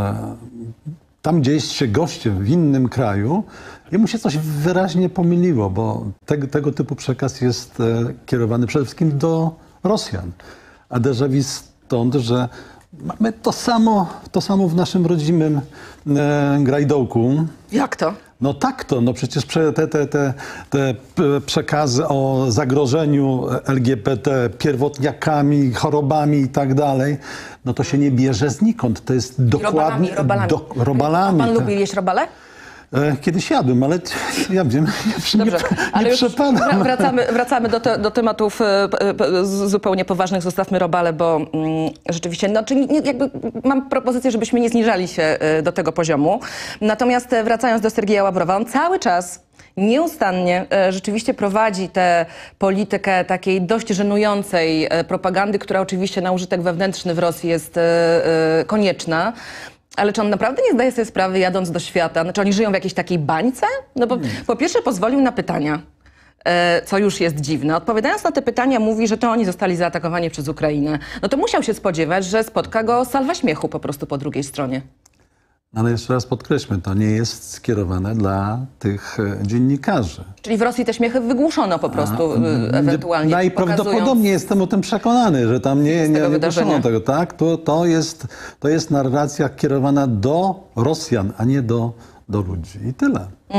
tam gdzie jest się gościem w innym kraju, jemu się coś wyraźnie pomyliło, bo tego typu przekaz jest kierowany przede wszystkim do Rosjan. A déjà vu stąd, że mamy to samo w naszym rodzimym grajdołku. Jak to? No tak to, no przecież te przekazy o zagrożeniu LGBT, pierwotniakami, chorobami i tak dalej, no to się nie bierze znikąd. To jest dokładnie... Robalami. A pan tak. lubi jeść robale? Kiedyś jadłem, ale ja wiem, Dobrze, ale nie już przepadam. wracamy do tematów zupełnie poważnych. Zostawmy robale, bo rzeczywiście, no, czyli jakby mam propozycję, żebyśmy nie zniżali się do tego poziomu. Natomiast wracając do Siergieja Ławrowa, on cały czas nieustannie rzeczywiście prowadzi tę politykę takiej dość żenującej propagandy, która oczywiście na użytek wewnętrzny w Rosji jest konieczna. Ale czy on naprawdę nie zdaje sobie sprawy, jadąc do świata? Znaczy oni żyją w jakiejś takiej bańce? No bo po pierwsze pozwolił na pytania, co już jest dziwne. Odpowiadając na te pytania mówi, że to oni zostali zaatakowani przez Ukrainę. No to musiał się spodziewać, że spotka go salwa śmiechu po prostu po drugiej stronie. Ale jeszcze raz podkreślmy, to nie jest skierowane dla tych dziennikarzy. Czyli w Rosji te śmiechy wygłuszono po prostu ewentualnie. Najprawdopodobniej jestem o tym przekonany, że tam nie wydarzenia. wygłuszono tego. Tak? To jest narracja kierowana do Rosjan, a nie do ludzi. I tyle.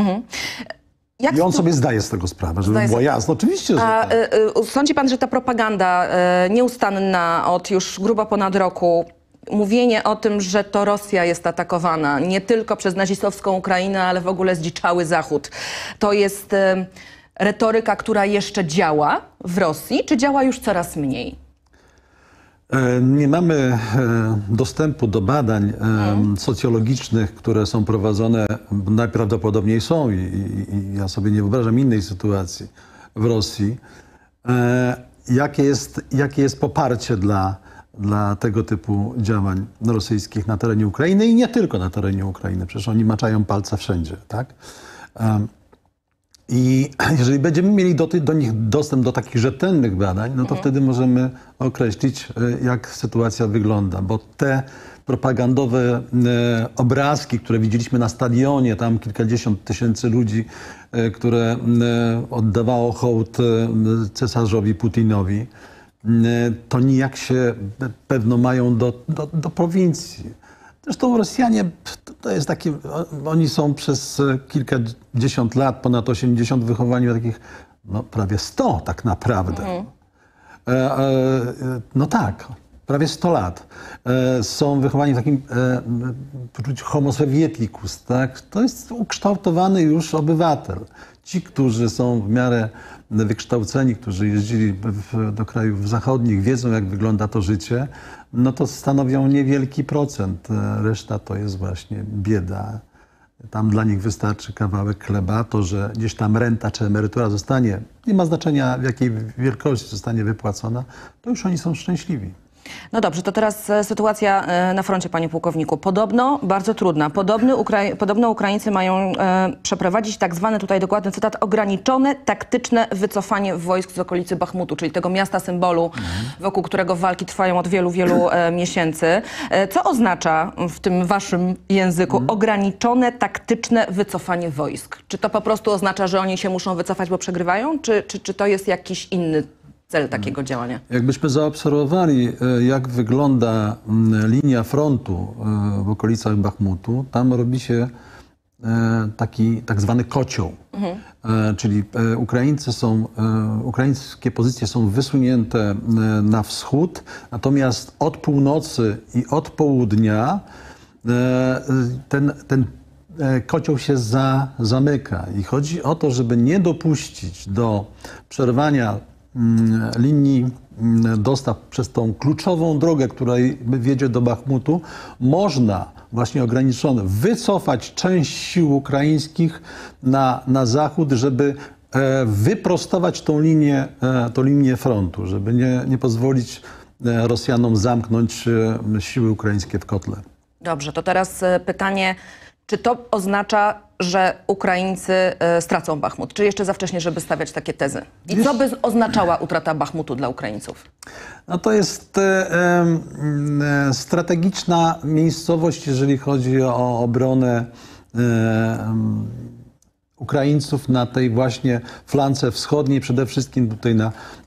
I on sobie zdaje z tego sprawę, żeby było jasne. Oczywiście, że tak. Sądzi pan, że ta propaganda nieustanna od już grubo ponad roku, mówienie o tym, że to Rosja jest atakowana nie tylko przez nazistowską Ukrainę, ale w ogóle zdziczały Zachód, to jest retoryka, która jeszcze działa w Rosji, czy działa już coraz mniej? Nie mamy dostępu do badań socjologicznych, które są prowadzone, najprawdopodobniej są i ja sobie nie wyobrażam innej sytuacji w Rosji. Jakie jest poparcie dla tego typu działań rosyjskich na terenie Ukrainy i nie tylko na terenie Ukrainy. Przecież oni maczają palce wszędzie, tak? I jeżeli będziemy mieli do nich dostęp do takich rzetelnych badań, no to wtedy możemy określić, jak sytuacja wygląda, bo te propagandowe obrazki, które widzieliśmy na stadionie, tam kilkadziesiąt tysięcy ludzi, które oddawało hołd cesarzowi Putinowi, to nijak się pewno mają do prowincji. Zresztą Rosjanie, to jest takie, oni są przez kilkadziesiąt lat, ponad 80, wychowani w takich, no prawie 100 tak naprawdę. No tak, prawie 100 lat. Są wychowani w takim poczuciu homo sovieticus, tak? To jest ukształtowany już obywatel. Ci, którzy są w miarę wykształceni, którzy jeździli do krajów zachodnich, wiedzą, jak wygląda to życie, no to stanowią niewielki procent. Reszta to jest właśnie bieda. Tam dla nich wystarczy kawałek chleba. To, że gdzieś tam renta czy emerytura zostanie, nie ma znaczenia w jakiej wielkości zostanie wypłacona, to już oni są szczęśliwi. No dobrze, to teraz sytuacja na froncie, panie pułkowniku. Podobno bardzo trudna. Podobno Ukraińcy mają przeprowadzić tak zwane, tutaj dokładny cytat, ograniczone taktyczne wycofanie wojsk z okolicy Bachmutu, czyli tego miasta symbolu, wokół którego walki trwają od wielu, wielu miesięcy. Co oznacza w tym waszym języku ograniczone taktyczne wycofanie wojsk? Czy to po prostu oznacza, że oni się muszą wycofać, bo przegrywają? Czy to jest jakiś inny cel takiego działania? Jakbyśmy zaobserwowali, jak wygląda linia frontu w okolicach Bachmutu, tam robi się taki tak zwany kocioł. Czyli ukraińskie pozycje są wysunięte na wschód, natomiast od północy i od południa ten kocioł się zamyka. I chodzi o to, żeby nie dopuścić do przerwania linii dostaw przez tą kluczową drogę, która wiedzie do Bachmutu, można właśnie ograniczone wycofać część sił ukraińskich na zachód, żeby wyprostować tą linię frontu, żeby nie pozwolić Rosjanom zamknąć siły ukraińskie w kotle. Dobrze, to teraz pytanie, czy to oznacza, że Ukraińcy stracą Bachmut? Czy jeszcze za wcześnie, żeby stawiać takie tezy? I co by oznaczała utrata Bachmutu dla Ukraińców? No to jest strategiczna miejscowość, jeżeli chodzi o obronę Ukraińców na tej właśnie flance wschodniej, przede wszystkim tutaj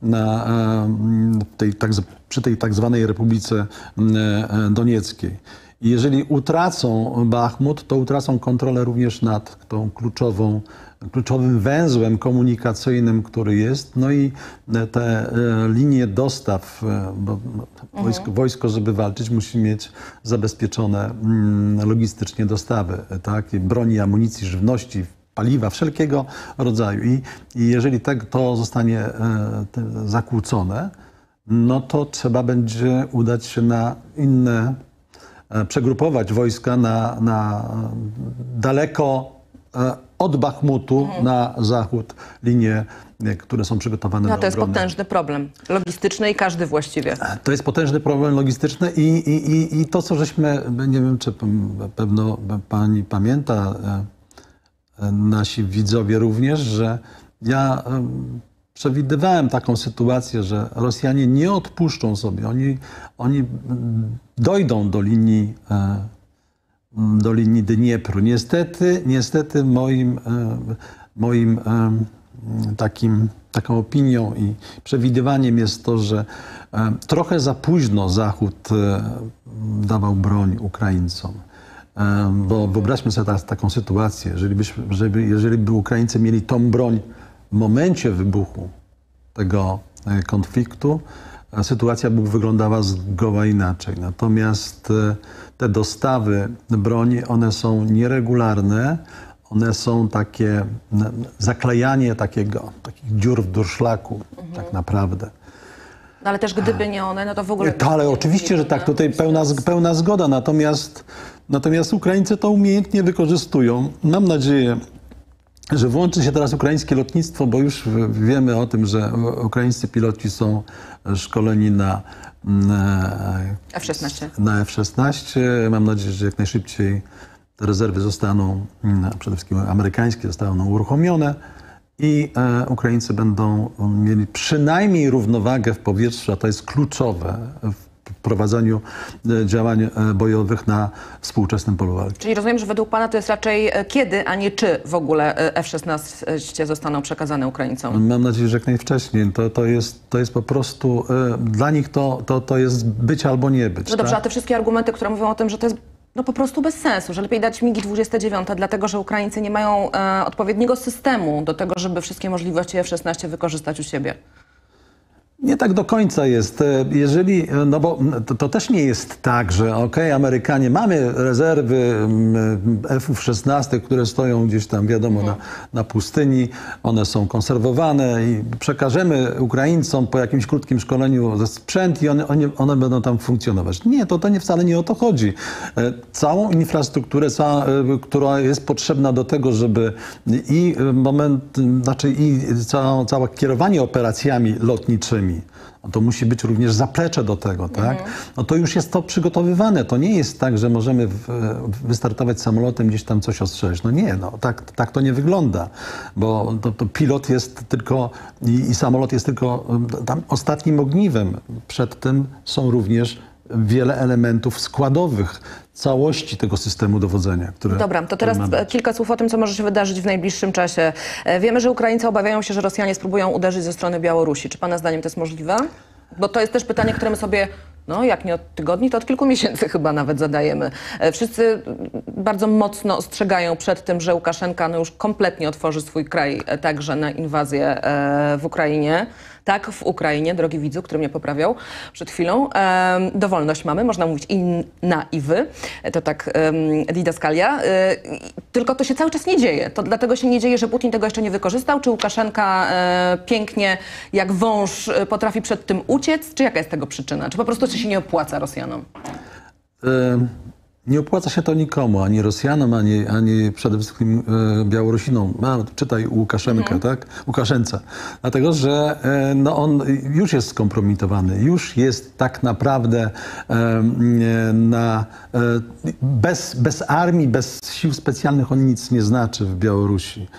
przy tej tak zwanej Republice Donieckiej. I jeżeli utracą Bachmut, to utracą kontrolę również nad tą kluczowym węzłem komunikacyjnym, który jest. No i te linie dostaw, bo wojsko, żeby walczyć, musi mieć zabezpieczone logistycznie dostawy, tak? Broni, amunicji, żywności, paliwa, wszelkiego rodzaju. I jeżeli to zostanie zakłócone, no to trzeba będzie udać się na inne, przegrupować wojska na daleko od Bachmutu na zachód, linie, które są przygotowane do obrony. To jest potężny problem logistyczny i każdy właściwie. To jest potężny problem logistyczny i to, co żeśmy, nie wiem, czy pewno pani pamięta, nasi widzowie również, że ja przewidywałem taką sytuację, że Rosjanie nie odpuszczą sobie. Oni dojdą do linii Dniepru. Niestety moim taką opinią i przewidywaniem jest to, że trochę za późno Zachód dawał broń Ukraińcom. Bo wyobraźmy sobie taką sytuację, jeżeli by Ukraińcy mieli tą broń w momencie wybuchu tego konfliktu, sytuacja by wyglądała zgoła inaczej. Natomiast te dostawy broni, one są nieregularne, one są takie zaklejanie takich dziur w durszlaku, tak naprawdę. No ale też gdyby nie one, no to w ogóle... Ale oczywiście, że tak, tutaj pełna zgoda, natomiast Ukraińcy to umiejętnie wykorzystują. Mam nadzieję, że włączy się teraz ukraińskie lotnictwo, bo już wiemy o tym, że ukraińscy piloci są szkoleni na F-16. Na F-16. Mam nadzieję, że jak najszybciej te rezerwy zostaną, przede wszystkim amerykańskie, zostaną uruchomione i Ukraińcy będą mieli przynajmniej równowagę w powietrzu, a to jest kluczowe w prowadzeniu działań bojowych na współczesnym polu walki. Czyli rozumiem, że według pana to jest raczej kiedy, a nie czy w ogóle F-16 zostaną przekazane Ukraińcom? Mam nadzieję, że jak najwcześniej. To jest po prostu, dla nich to jest być albo nie być. No dobrze, tak? a te wszystkie argumenty, które mówią o tym, że to jest po prostu bez sensu, że lepiej dać MiG-29, dlatego że Ukraińcy nie mają odpowiedniego systemu do tego, żeby wszystkie możliwości F-16 wykorzystać u siebie. Nie tak do końca jest. Jeżeli, no bo to też nie jest tak, że Amerykanie, mamy rezerwy F-16, które stoją gdzieś tam, wiadomo, na pustyni, one są konserwowane i przekażemy Ukraińcom po jakimś krótkim szkoleniu sprzęt i one będą tam funkcjonować. Nie, to wcale nie o to chodzi. Całą infrastrukturę, która jest potrzebna do tego, żeby całe kierowanie operacjami lotniczymi, to musi być również zaplecze do tego, tak? No to już jest to przygotowywane. To nie jest tak, że możemy wystartować samolotem, gdzieś tam coś ostrzelić. No nie, tak to nie wygląda, bo to pilot jest tylko i samolot jest tylko tam ostatnim ogniwem. Przed tym są również wiele elementów składowych całości tego systemu dowodzenia. Dobra, to teraz kilka słów o tym, co może się wydarzyć w najbliższym czasie. Wiemy, że Ukraińcy obawiają się, że Rosjanie spróbują uderzyć ze strony Białorusi. Czy pana zdaniem to jest możliwe? Bo to jest też pytanie, które my sobie, jak nie od tygodni, to od kilku miesięcy chyba nawet zadajemy. Wszyscy bardzo mocno ostrzegają przed tym, że Łukaszenka już kompletnie otworzy swój kraj także na inwazję w Ukrainie. Tak, w Ukrainie, drogi widzu, który mnie poprawiał przed chwilą, dowolność mamy, można mówić i na, i wy. To tak didaskalia. Tylko to się cały czas nie dzieje. To dlatego się nie dzieje, że Putin tego jeszcze nie wykorzystał? Czy Łukaszenka pięknie, jak wąż, potrafi przed tym uciec? Czy jaka jest tego przyczyna? Czy po prostu to się nie opłaca Rosjanom? Nie opłaca się to nikomu, ani Rosjanom, ani przede wszystkim Białorusinom. Czytaj Łukaszenkę, tak? Łukaszence. Dlatego, że no on już jest skompromitowany, już jest tak naprawdę bez armii, bez sił specjalnych on nic nie znaczy w Białorusi.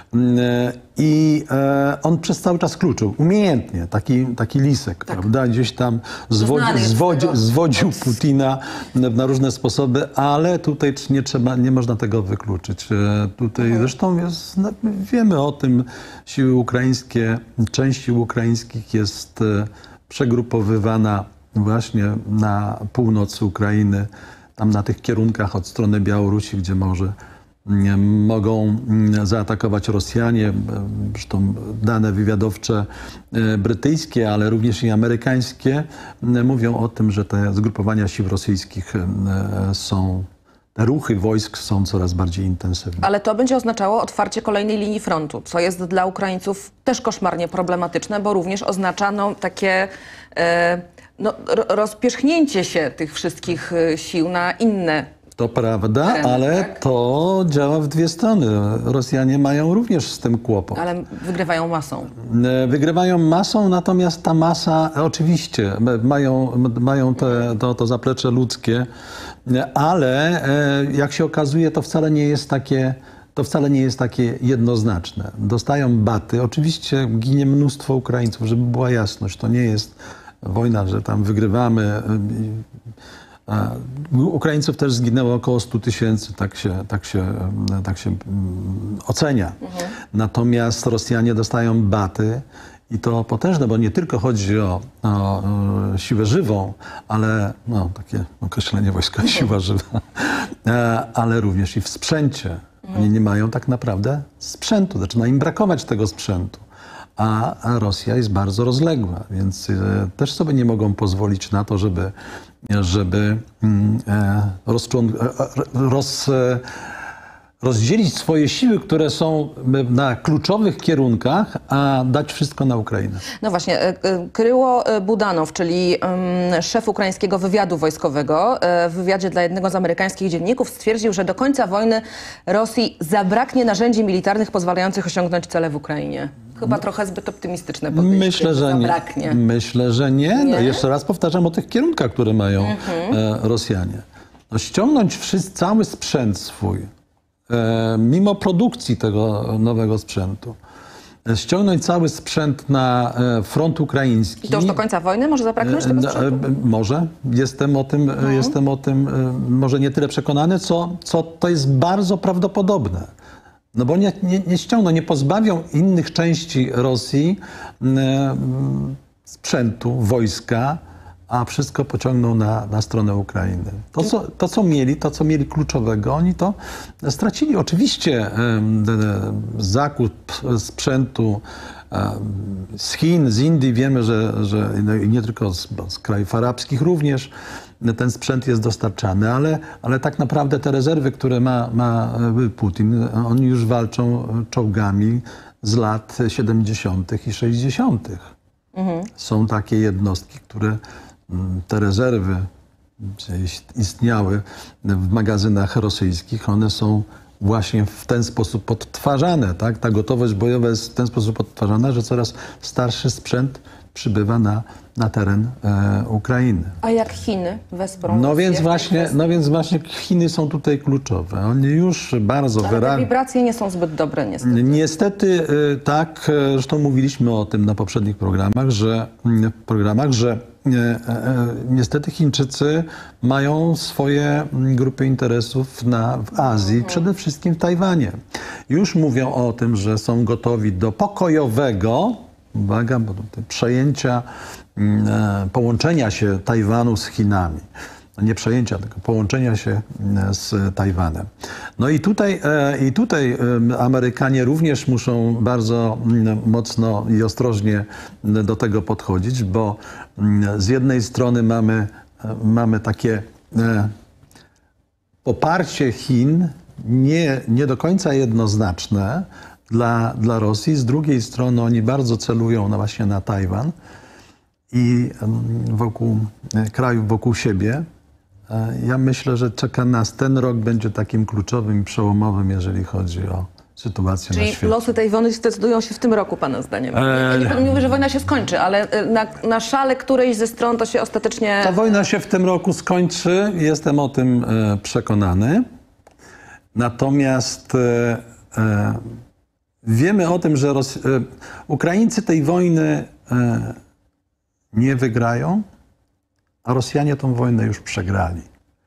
I on przez cały czas kluczył, umiejętnie, taki lisek, prawda? Gdzieś tam zwodził Putina na różne sposoby, ale tutaj nie można tego wykluczyć. Tutaj zresztą wiemy o tym, siły ukraińskie, część sił ukraińskich jest przegrupowywana właśnie na północy Ukrainy, tam na tych kierunkach od strony Białorusi, gdzie mogą zaatakować Rosjanie. Zresztą dane wywiadowcze brytyjskie, ale również i amerykańskie mówią o tym, że te zgrupowania sił rosyjskich te ruchy wojsk są coraz bardziej intensywne. Ale to będzie oznaczało otwarcie kolejnej linii frontu, co jest dla Ukraińców też koszmarnie problematyczne, bo również oznacza takie rozpierzchnięcie się tych wszystkich sił na inne. To prawda, tereny, ale tak? to działa w dwie strony. Rosjanie mają również z tym kłopot. Ale wygrywają masą. Wygrywają masą, natomiast ta masa oczywiście mają to zaplecze ludzkie, ale jak się okazuje, to wcale nie jest takie jednoznaczne. Dostają baty. Oczywiście ginie mnóstwo Ukraińców, żeby była jasność. To nie jest wojna, że tam wygrywamy. Ukraińców też zginęło około 100 000, tak się ocenia. Natomiast Rosjanie dostają baty i to potężne, bo nie tylko chodzi o siłę żywą, ale takie określenie wojskowe, siła żywa, ale również i w sprzęcie. Oni nie mają tak naprawdę sprzętu, zaczyna im brakować tego sprzętu. A Rosja jest bardzo rozległa, więc też sobie nie mogą pozwolić na to, żeby rozdzielić swoje siły, które są na kluczowych kierunkach, a dać wszystko na Ukrainę. No właśnie, Kryło Budanow, czyli szef ukraińskiego wywiadu wojskowego, w wywiadzie dla jednego z amerykańskich dzienników stwierdził, że do końca wojny Rosji zabraknie narzędzi militarnych pozwalających osiągnąć cele w Ukrainie. Chyba trochę zbyt optymistyczne podejście. Myślę, że nie. No, jeszcze raz powtarzam o tych kierunkach, które mają Rosjanie. Ściągnąć cały sprzęt swój, mimo produkcji tego nowego sprzętu, ściągnąć cały sprzęt na front ukraiński. I to już do końca wojny może zabraknąć tego sprzętu? Może. Jestem o tym może nie tyle przekonany, co to jest bardzo prawdopodobne. No bo nie ściągną, nie pozbawią innych części Rosji sprzętu, wojska, a wszystko pociągną na stronę Ukrainy. To, co mieli kluczowego, oni to stracili. Oczywiście zakup sprzętu z Chin, z Indii, wiemy, że nie tylko z krajów arabskich również ten sprzęt jest dostarczany, ale tak naprawdę te rezerwy, które ma Putin, oni już walczą czołgami z lat 70. i 60. Są takie jednostki, które te rezerwy istniały w magazynach rosyjskich, one są właśnie w ten sposób odtwarzane, tak? Ta gotowość bojowa jest w ten sposób odtwarzana, że coraz starszy sprzęt przybywa na teren Ukrainy. A jak Chiny wesprą? No więc właśnie Chiny są tutaj kluczowe. Oni już bardzo wyraźnie. Te wibracje nie są zbyt dobre, niestety. Niestety tak, zresztą mówiliśmy o tym na poprzednich programach, że niestety Chińczycy mają swoje grupy interesów w Azji, przede wszystkim w Tajwanie. Już mówią o tym, że są gotowi do pokojowego, uwaga, bo przejęcia, połączenia się Tajwanu z Chinami. nie przejęcia, tylko połączenia się z Tajwanem. No i tutaj Amerykanie również muszą bardzo mocno i ostrożnie do tego podchodzić, bo z jednej strony mamy takie poparcie Chin nie do końca jednoznaczne dla Rosji. Z drugiej strony oni bardzo celują właśnie na Tajwan i krajów wokół siebie. Ja myślę, że czeka nas ten rok, będzie takim kluczowym i przełomowym, jeżeli chodzi o sytuację na świecie. Czyli losy tej wojny zdecydują się w tym roku, pana zdaniem? Ja nie mówię, że wojna się skończy, ale na szale którejś ze stron to się ostatecznie... Ta wojna się w tym roku skończy, jestem o tym przekonany. Natomiast wiemy o tym, że Ukraińcy tej wojny nie wygrają, a Rosjanie tą wojnę już przegrali.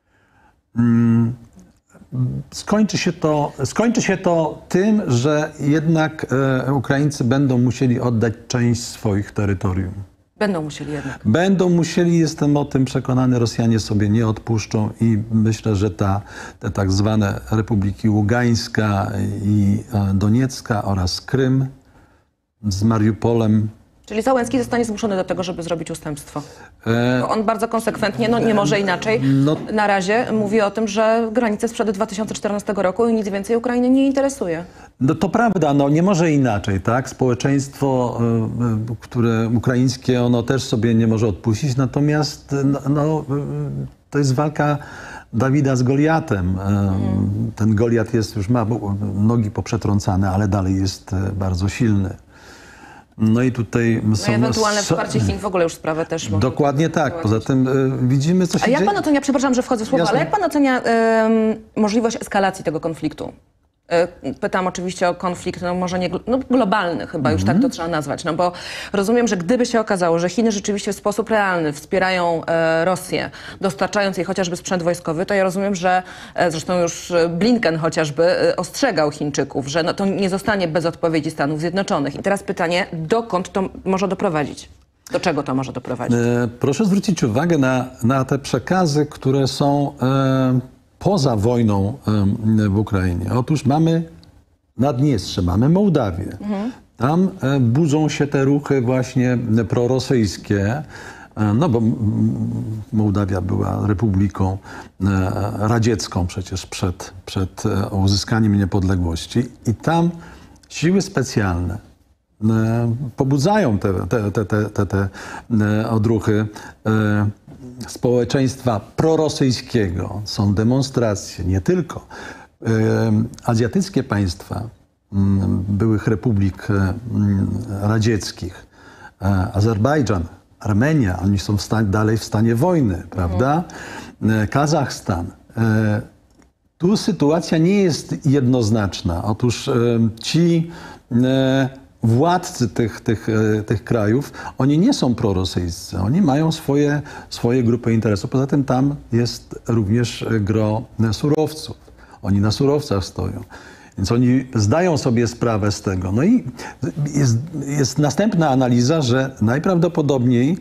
Skończy się to tym, że jednak Ukraińcy będą musieli oddać część swoich terytorium. Będą musieli jednak. Będą musieli, jestem o tym przekonany, Rosjanie sobie nie odpuszczą i myślę, że te tak zwane Republiki Ługańska i Doniecka oraz Krym z Mariupolem. Czyli Załęski zostanie zmuszony do tego, żeby zrobić ustępstwo. Bo on bardzo konsekwentnie, nie może inaczej, na razie mówi o tym, że granice sprzed 2014 roku i nic więcej Ukrainy nie interesuje. No to prawda, nie może inaczej, tak? Społeczeństwo, które ukraińskie, ono też sobie nie może odpuścić, natomiast to jest walka Dawida z Goliatem. Ten Goliat już ma nogi poprzetrącane, ale dalej jest bardzo silny. No i tutaj są... ewentualne wsparcie Chin w ogóle już sprawę też może... Dokładnie tak. Poza tym widzimy, co się dzieje. A jak pan ocenia, przepraszam, że wchodzę w słowo, Jasne. ale jak pan ocenia możliwość eskalacji tego konfliktu? Pytam oczywiście o konflikt, może nie globalny chyba, już tak to trzeba nazwać, bo rozumiem, że gdyby się okazało, że Chiny rzeczywiście w sposób realny wspierają Rosję, dostarczając jej chociażby sprzęt wojskowy, to ja rozumiem, że zresztą już Blinken chociażby ostrzegał Chińczyków, że to nie zostanie bez odpowiedzi Stanów Zjednoczonych. I teraz pytanie, dokąd to może doprowadzić? Do czego to może doprowadzić? Proszę zwrócić uwagę na te przekazy, które są... poza wojną w Ukrainie. Otóż mamy Naddniestrze, mamy Mołdawię. Tam budzą się te ruchy właśnie prorosyjskie, bo Mołdawia była republiką radziecką przecież przed uzyskaniem niepodległości i tam siły specjalne pobudzają te odruchy społeczeństwa prorosyjskiego. Są demonstracje, nie tylko. Azjatyckie państwa byłych republik radzieckich, Azerbejdżan, Armenia, oni są dalej w stanie wojny, prawda? Kazachstan. Tu sytuacja nie jest jednoznaczna. Otóż ci władcy tych krajów, oni nie są prorosyjscy, oni mają swoje grupy interesów. Poza tym tam jest również gro surowców. Oni na surowcach stoją. Więc oni zdają sobie sprawę z tego. No i jest następna analiza, że najprawdopodobniej,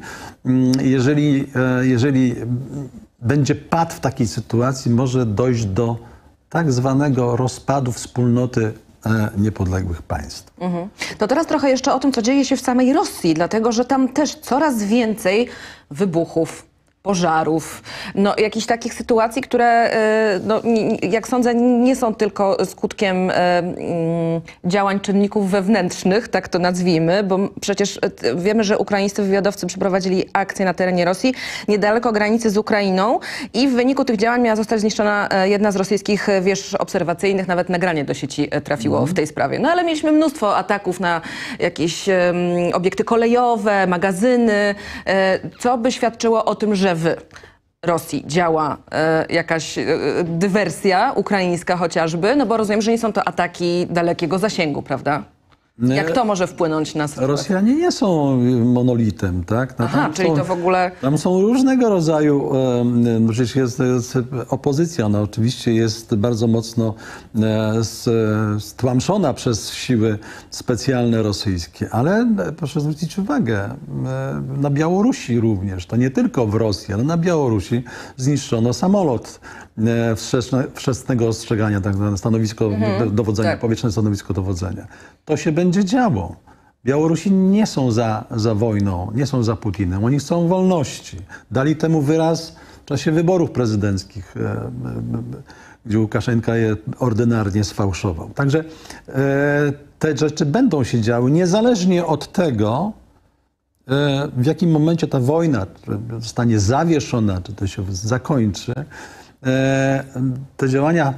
jeżeli będzie pad w takiej sytuacji, może dojść do tak zwanego rozpadu wspólnoty niepodległych państw. To teraz trochę jeszcze o tym, co dzieje się w samej Rosji, dlatego że tam też coraz więcej wybuchów, pożarów, jakichś takich sytuacji, które, jak sądzę, nie są tylko skutkiem działań czynników wewnętrznych, tak to nazwijmy, bo przecież wiemy, że ukraińscy wywiadowcy przeprowadzili akcję na terenie Rosji, niedaleko granicy z Ukrainą i w wyniku tych działań miała zostać zniszczona jedna z rosyjskich wież obserwacyjnych, nawet nagranie do sieci trafiło w tej sprawie. Ale mieliśmy mnóstwo ataków na jakieś obiekty kolejowe, magazyny, co by świadczyło o tym, że w Rosji działa jakaś dywersja ukraińska chociażby, bo rozumiem, że nie są to ataki dalekiego zasięgu, prawda? Jak to może wpłynąć na sytuację? Rosjanie nie są monolitem, tak? No, Aha, czyli to w ogóle... Tam są różnego rodzaju, przecież jest opozycja, ona oczywiście jest bardzo mocno stłamszona przez siły specjalne rosyjskie, ale proszę zwrócić uwagę, na Białorusi również, to nie tylko w Rosji, ale na Białorusi zniszczono samolot wczesnego ostrzegania, tak zwane stanowisko dowodzenia, tak. powietrzne stanowisko dowodzenia. To się będzie działo. Białorusini nie są za wojną, nie są za Putinem. Oni chcą wolności. Dali temu wyraz w czasie wyborów prezydenckich, gdzie Łukaszenka je ordynarnie sfałszował. Także te rzeczy będą się działy, niezależnie od tego, w jakim momencie ta wojna zostanie zawieszona, czy to się zakończy. Te działania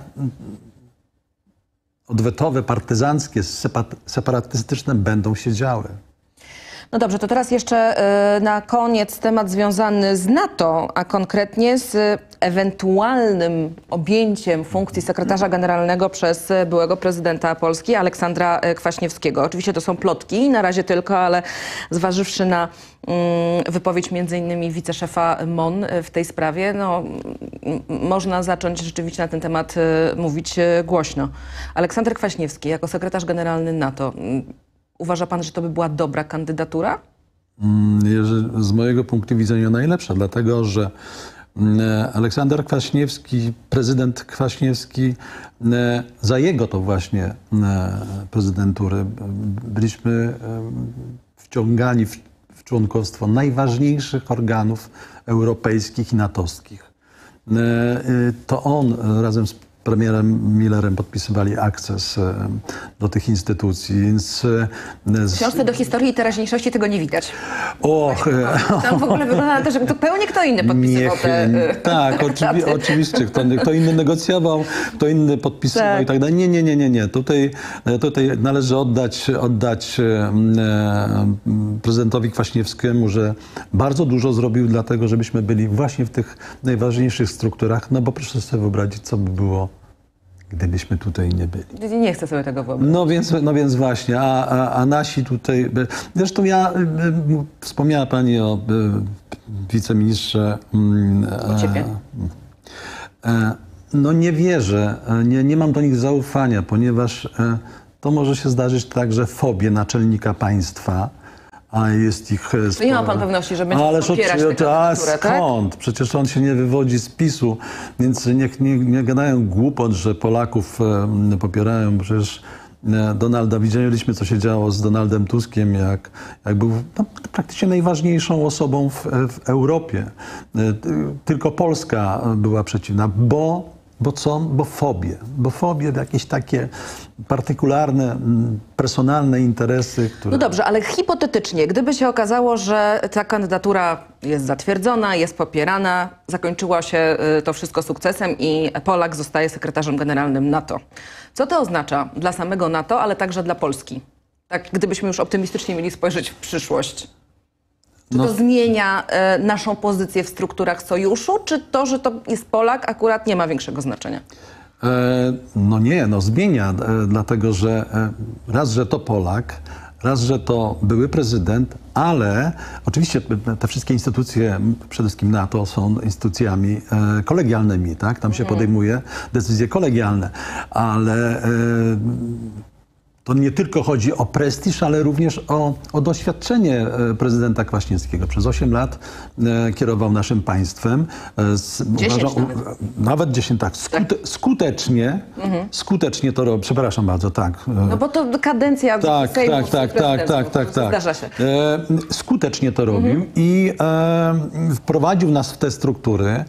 odwetowe, partyzanckie, separatystyczne będą się działy. No dobrze, to teraz jeszcze na koniec temat związany z NATO, a konkretnie z ewentualnym objęciem funkcji sekretarza generalnego przez byłego prezydenta Polski Aleksandra Kwaśniewskiego. Oczywiście to są plotki, na razie tylko, ale zważywszy na wypowiedź między innymi wiceszefa MON w tej sprawie, no, można zacząć rzeczywiście na ten temat mówić głośno. Aleksander Kwaśniewski jako sekretarz generalny NATO, uważa pan, że to by była dobra kandydatura? Z mojego punktu widzenia najlepsza, dlatego że Aleksander Kwaśniewski, prezydent Kwaśniewski, za jego to właśnie prezydentury byliśmy wciągani w członkostwo najważniejszych organów europejskich i natowskich. To on razem z premierem Millerem podpisywali akces do tych instytucji, więc... W książce do historii i teraźniejszości tego nie widać. Och, tam w ogóle wygląda na to, że zupełnie kto inny podpisywał te... Tak, oczywiście. Kto inny negocjował, kto inny podpisywał i tak dalej. Nie. Tutaj należy oddać prezydentowi Kwaśniewskiemu, że bardzo dużo zrobił dlatego, żebyśmy byli właśnie w tych najważniejszych strukturach, no bo proszę sobie wyobrazić, co by było, gdybyśmy tutaj nie byli. Nie chcę sobie tego wyobrazić. No więc właśnie, a nasi tutaj... Zresztą wspomniała pani o wiceministrze... O ciebie? No nie wierzę, nie mam do nich zaufania, ponieważ to może się zdarzyć tak, że fobie naczelnika państwa, a jest ich... To nie ma pan pewności, że będzie popierać tę kandydaturę, skąd? Tak? Przecież on się nie wywodzi z PiS-u, więc nie gadają głupot, że Polaków popierają. Przecież Donalda, widzieliśmy, co się działo z Donaldem Tuskiem, jak był praktycznie najważniejszą osobą w Europie. Tylko Polska była przeciwna, bo co? Bo fobie, jakieś takie partykularne, personalne interesy, które... No dobrze, ale hipotetycznie, gdyby się okazało, że ta kandydatura jest zatwierdzona, jest popierana, zakończyło się to wszystko sukcesem i Polak zostaje sekretarzem generalnym NATO. Co to oznacza dla samego NATO, ale także dla Polski? Tak, gdybyśmy już optymistycznie mieli spojrzeć w przyszłość. Czy to zmienia naszą pozycję w strukturach sojuszu, czy to, że to jest Polak, akurat nie ma większego znaczenia? Zmienia, dlatego że raz, że to Polak, raz, że to były prezydent, ale oczywiście te wszystkie instytucje, przede wszystkim NATO, są instytucjami kolegialnymi, tak? Tam się podejmuje decyzje kolegialne, ale... To nie tylko chodzi o prestiż, ale również o doświadczenie prezydenta Kwaśniewskiego. Przez 8 lat kierował naszym państwem. 10 nawet 10, tak. Skutecznie to robi. Przepraszam bardzo, tak. No bo to kadencja Sejmu tak. Zdarza się. Skutecznie to robił i wprowadził nas w te struktury.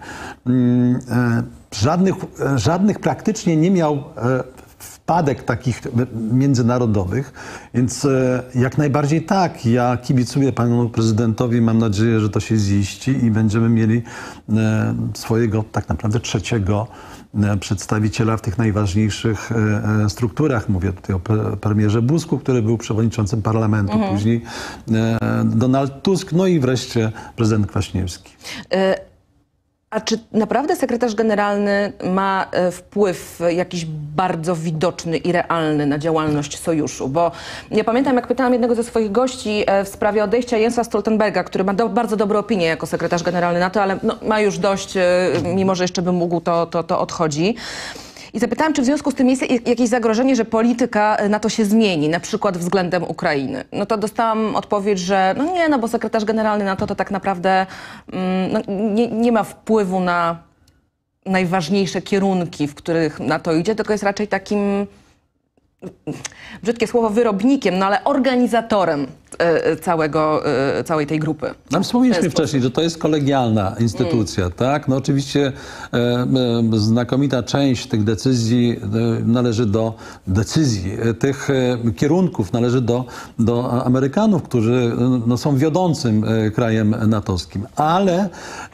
Żadnych praktycznie nie miał wpadek takich międzynarodowych, więc jak najbardziej tak. Ja kibicuję panu prezydentowi, mam nadzieję, że to się ziści i będziemy mieli swojego tak naprawdę trzeciego przedstawiciela w tych najważniejszych strukturach. Mówię tutaj o premierze Buzku, który był przewodniczącym parlamentu, później Donald Tusk, no i wreszcie prezydent Kwaśniewski. A czy naprawdę sekretarz generalny ma wpływ jakiś bardzo widoczny i realny na działalność sojuszu? Bo ja pamiętam, jak pytałam jednego ze swoich gości w sprawie odejścia Jensa Stoltenberga, który ma bardzo dobre opinie jako sekretarz generalny NATO, ale no, ma już dość, mimo że jeszcze by mógł, to odchodzi. I zapytałam, czy w związku z tym jest jakieś zagrożenie, że polityka NATO się zmieni, na przykład względem Ukrainy. No to dostałam odpowiedź, że no nie, no bo sekretarz generalny NATO to tak naprawdę nie ma wpływu na najważniejsze kierunki, w których NATO idzie, tylko jest raczej takim, brzydkie słowo, wyrobnikiem, no ale organizatorem całej tej grupy. No, wspomnieliśmy wcześniej, że to jest kolegialna instytucja, tak? No oczywiście znakomita część tych decyzji należy tych kierunków należy do Amerykanów, którzy no, są wiodącym krajem natowskim, ale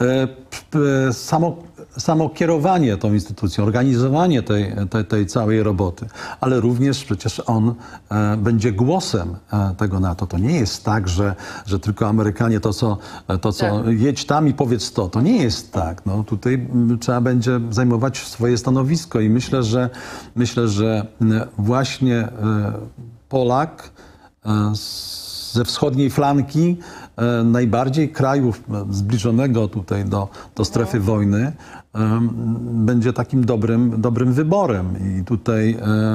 samo kierowanie tą instytucją, organizowanie tej całej roboty, ale również przecież on będzie głosem tego NATO. To nie jest tak, że tylko Amerykanie to co jedź tam i powiedz to. To nie jest tak. No, tutaj trzeba będzie zajmować swoje stanowisko i myślę, że właśnie Polak ze wschodniej flanki, najbardziej krajów zbliżonego tutaj do strefy wojny, będzie takim dobrym wyborem. I tutaj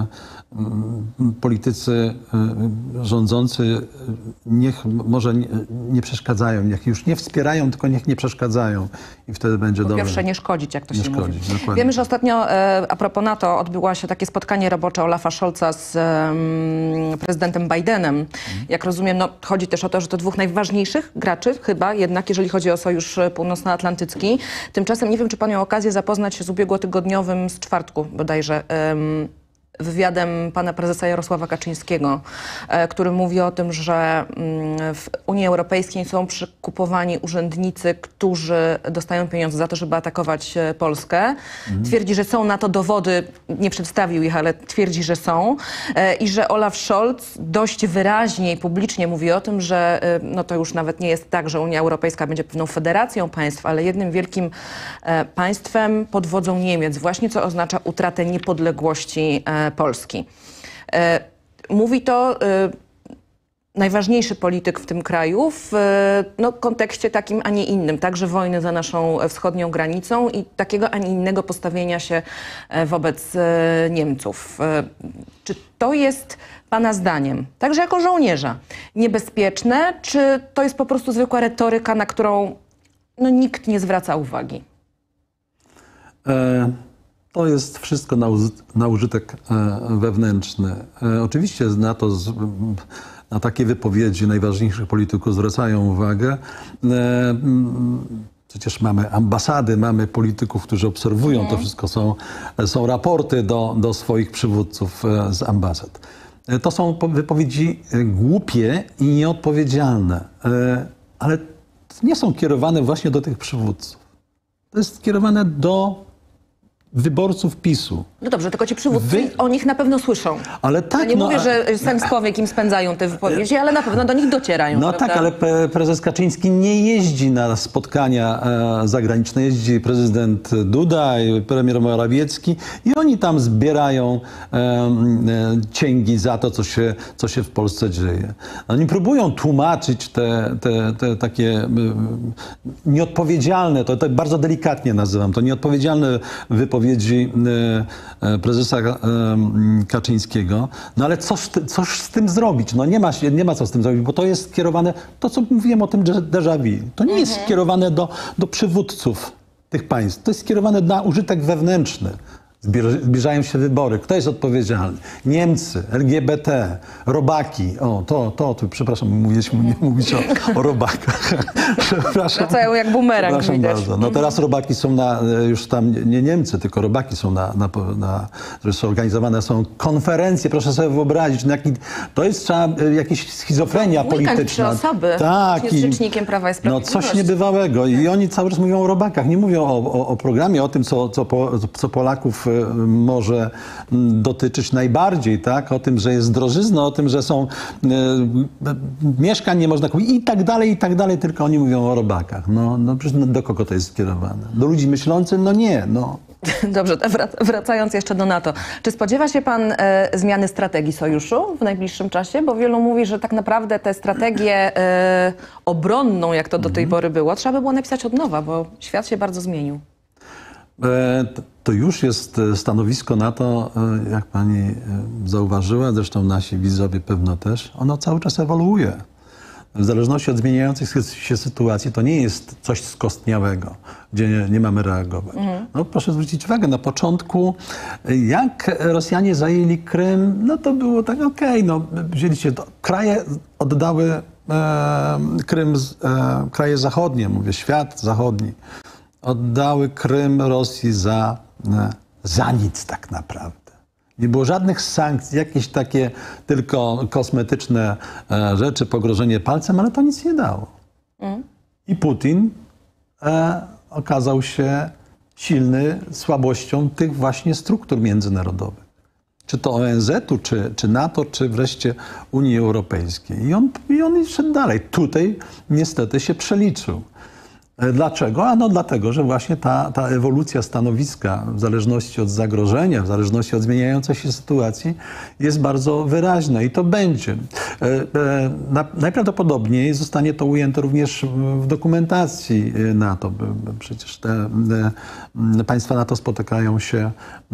politycy rządzący niech może nie przeszkadzają, niech już nie wspierają, tylko niech nie przeszkadzają i wtedy będzie dobrze. Po pierwsze nie szkodzić, jak to się mówi. Dokładnie. Wiemy, że ostatnio a propos NATO odbyło się takie spotkanie robocze Olafa Scholza z prezydentem Bidenem. Jak rozumiem, no, chodzi też o to, że to dwóch najważniejszych graczy chyba jednak, jeżeli chodzi o Sojusz Północnoatlantycki. Tymczasem nie wiem, czy pan miał okazję zapoznać się z ubiegłotygodniowym, z czwartku bodajże, wywiadem pana prezesa Jarosława Kaczyńskiego, który mówi o tym, że w Unii Europejskiej są przykupowani urzędnicy, którzy dostają pieniądze za to, żeby atakować Polskę. Twierdzi, że są na to dowody, nie przedstawił ich, ale twierdzi, że są. I że Olaf Scholz dość wyraźnie i publicznie mówi o tym, że no to już nawet nie jest tak, że Unia Europejska będzie pewną federacją państw, ale jednym wielkim państwem pod wodzą Niemiec, właśnie co oznacza utratę niepodległości Polski. Mówi to najważniejszy polityk w tym kraju w kontekście takim, a nie innym, także wojny za naszą wschodnią granicą i takiego, a nie innego postawienia się wobec Niemców. Czy to jest pana zdaniem, także jako żołnierza, niebezpieczne, czy to jest po prostu zwykła retoryka, na którą no, nikt nie zwraca uwagi? To jest wszystko na użytek wewnętrzny. Oczywiście na takie wypowiedzi najważniejszych polityków zwracają uwagę. Przecież mamy ambasady, mamy polityków, którzy obserwują to wszystko. Są raporty do swoich przywódców z ambasad. To są wypowiedzi głupie i nieodpowiedzialne, ale nie są kierowane właśnie do tych przywódców. To jest kierowane do wyborców PiS-u. No dobrze, tylko ci przywódcy o nich na pewno słyszą. Ale tak, ja nie mówię, że sam powie, kim spędzają te wypowiedzi, ale na pewno do nich docierają. No prawda? tak, ale prezes Kaczyński nie jeździ na spotkania zagraniczne. Jeździ prezydent Duda i premier Morawiecki i oni tam zbierają cięgi za to, co się w Polsce dzieje. Oni próbują tłumaczyć te takie nieodpowiedzialne, to bardzo delikatnie nazywam, to nieodpowiedzialne wypowiedzi prezesa Kaczyńskiego. No ale coś z tym zrobić? No nie ma co z tym zrobić, bo to jest skierowane, to co mówiłem o tym déjà vu, to nie jest skierowane do przywódców tych państw. To jest skierowane na użytek wewnętrzny. Zbliżają się wybory. Kto jest odpowiedzialny? Niemcy, LGBT, robaki. O, to przepraszam, nie mówić o robakach. Przepraszam. Wracają jak bumerang, Przepraszam widać. bardzo. No teraz robaki są już tam nie Niemcy, tylko robaki są zresztą organizowane są konferencje, proszę sobie wyobrazić. To jest jakaś schizofrenia polityczna. 3 osoby. Tak. Jest rzecznikiem Prawa i No Sprawiedliwości. coś niebywałego. I oni cały czas mówią o robakach. Nie mówią o programie, o tym, co Polaków może dotyczyć najbardziej, tak? O tym, że jest drożyzna, o tym, że są mieszkań nie można kupić i tak dalej, tylko oni mówią o robakach. No przecież do kogo to jest skierowane? Do ludzi myślących? No nie, no. Dobrze, wracając jeszcze do NATO. Czy spodziewa się pan zmiany strategii sojuszu w najbliższym czasie? Bo wielu mówi, że tak naprawdę tę strategię obronną, jak to do tej pory było, trzeba by było napisać od nowa, bo świat się bardzo zmienił. To już jest stanowisko NATO, jak pani zauważyła, zresztą nasi widzowie pewno też, ono cały czas ewoluuje. W zależności od zmieniających się sytuacji to nie jest coś skostniałego, gdzie nie mamy reagować. No, proszę zwrócić uwagę, na początku, jak Rosjanie zajęli Krym, no to było tak okej, no wzięliście to. Kraje oddały Krym, kraje zachodnie, mówię, świat zachodni, oddały Krym Rosji za nic tak naprawdę. Nie było żadnych sankcji, jakieś takie tylko kosmetyczne rzeczy, pogrożenie palcem, ale to nic nie dało. I Putin okazał się silny słabością tych właśnie struktur międzynarodowych. Czy to ONZ-u, czy NATO, czy wreszcie Unii Europejskiej. I on szedł dalej. Tutaj niestety się przeliczył. Dlaczego? Ano dlatego, że właśnie ta ewolucja stanowiska w zależności od zagrożenia, w zależności od zmieniającej się sytuacji jest bardzo wyraźna i to będzie. Najprawdopodobniej zostanie to ujęte również w dokumentacji NATO. Przecież te państwa NATO spotykają się,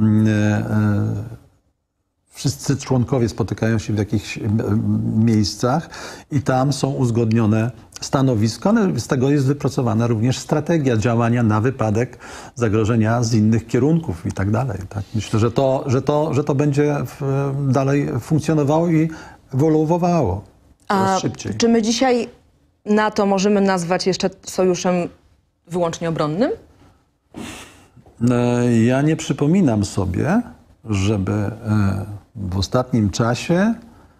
wszyscy członkowie spotykają się w jakichś miejscach i tam są uzgodnione stanowisko, ale z tego jest wypracowana również strategia działania na wypadek zagrożenia z innych kierunków i tak dalej. Tak? Myślę, że to będzie dalej funkcjonowało i ewoluowało coraz szybciej. Czy my dzisiaj NATO możemy nazwać jeszcze sojuszem wyłącznie obronnym? Ja nie przypominam sobie, żeby w ostatnim czasie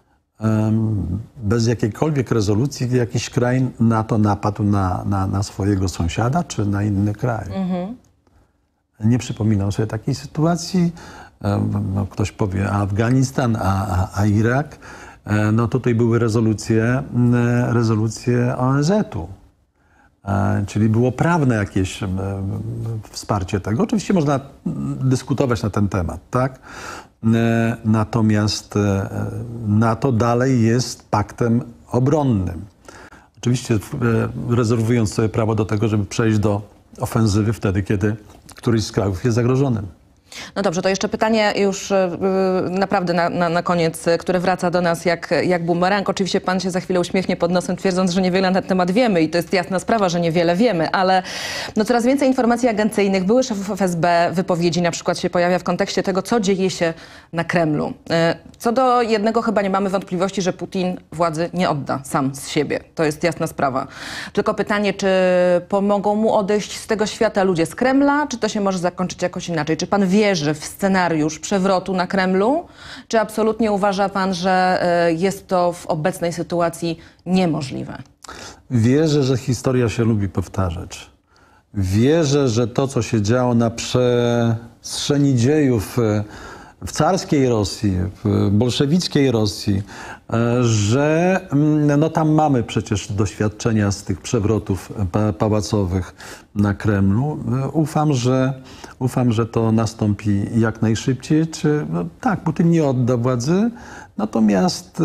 bez jakiejkolwiek rezolucji jakiś kraj NATO napadł na swojego sąsiada czy na inny kraj. Nie przypominam sobie takiej sytuacji. No, ktoś powie Afganistan, a Irak. No tutaj były rezolucje ONZ-u. Czyli było prawne jakieś wsparcie tego. Oczywiście można dyskutować na ten temat, tak? Natomiast NATO dalej jest paktem obronnym. Oczywiście rezerwując sobie prawo do tego, żeby przejść do ofensywy wtedy, kiedy któryś z krajów jest zagrożonym. No dobrze, to jeszcze pytanie już naprawdę na koniec, które wraca do nas jak bumerang. Oczywiście pan się za chwilę uśmiechnie pod nosem, twierdząc, że niewiele na ten temat wiemy i to jest jasna sprawa, że niewiele wiemy, ale no coraz więcej informacji agencyjnych, były szefów FSB, wypowiedzi na przykład się pojawia w kontekście tego, co dzieje się na Kremlu. Co do jednego chyba nie mamy wątpliwości, że Putin władzy nie odda sam z siebie. To jest jasna sprawa. Tylko pytanie, czy pomogą mu odejść z tego świata ludzie z Kremla, czy to się może zakończyć jakoś inaczej? Czy pan wierzy w scenariusz przewrotu na Kremlu, czy absolutnie uważa pan, że jest to w obecnej sytuacji niemożliwe? Wierzę, że historia się lubi powtarzać. Wierzę, że to, co się działo na przestrzeni dziejów w carskiej Rosji, w bolszewickiej Rosji, że no tam mamy przecież doświadczenia z tych przewrotów pałacowych na Kremlu. Ufam, że to nastąpi jak najszybciej. No tak, Putin nie odda władzy, natomiast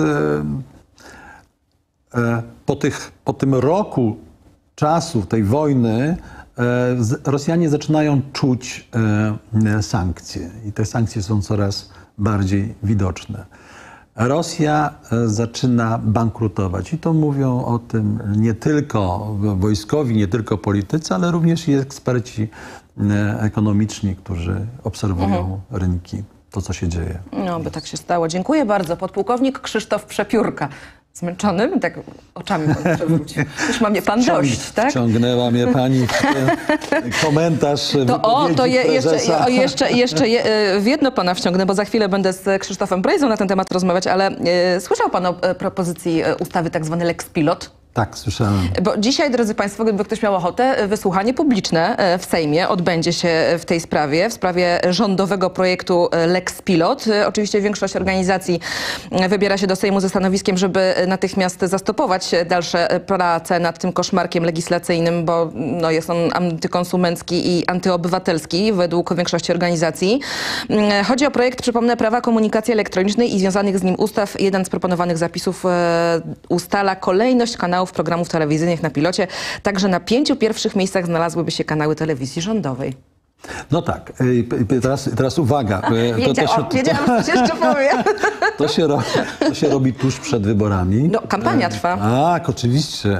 po tym roku czasu tej wojny Rosjanie zaczynają czuć sankcje i te sankcje są coraz bardziej widoczne. Rosja zaczyna bankrutować i to mówią o tym nie tylko wojskowi, nie tylko politycy, ale również i eksperci ekonomiczni, którzy obserwują rynki, to co się dzieje. No, by tak się stało. Dziękuję bardzo. Podpułkownik Krzysztof Przepiórka. Zmęczonym? Tak oczami pan przewrócił. Już ma mnie pan dość, tak? Wciągnęła mnie pani w komentarz jeszcze w jedno pana wciągnę, bo za chwilę będę z Krzysztofem Brejzą na ten temat rozmawiać, ale słyszał pan o propozycji ustawy tak zwany Lex Pilot? Tak, słyszałem. Bo dzisiaj, drodzy Państwo, gdyby ktoś miał ochotę, wysłuchanie publiczne w Sejmie odbędzie się w tej sprawie, w sprawie rządowego projektu Lex Pilot. Oczywiście większość organizacji wybiera się do Sejmu ze stanowiskiem, żeby natychmiast zastopować dalsze prace nad tym koszmarkiem legislacyjnym, bo no, jest on antykonsumencki i antyobywatelski według większości organizacji. Chodzi o projekt, przypomnę, prawa komunikacji elektronicznej i związanych z nim ustaw. Jeden z proponowanych zapisów ustala kolejność kanałów programów telewizyjnych na pilocie. Także na 5 pierwszych miejscach znalazłyby się kanały telewizji rządowej. No tak, teraz uwaga. Wiedziałam, co jeszcze powiem. To się robi tuż przed wyborami. No, kampania trwa. Tak, oczywiście.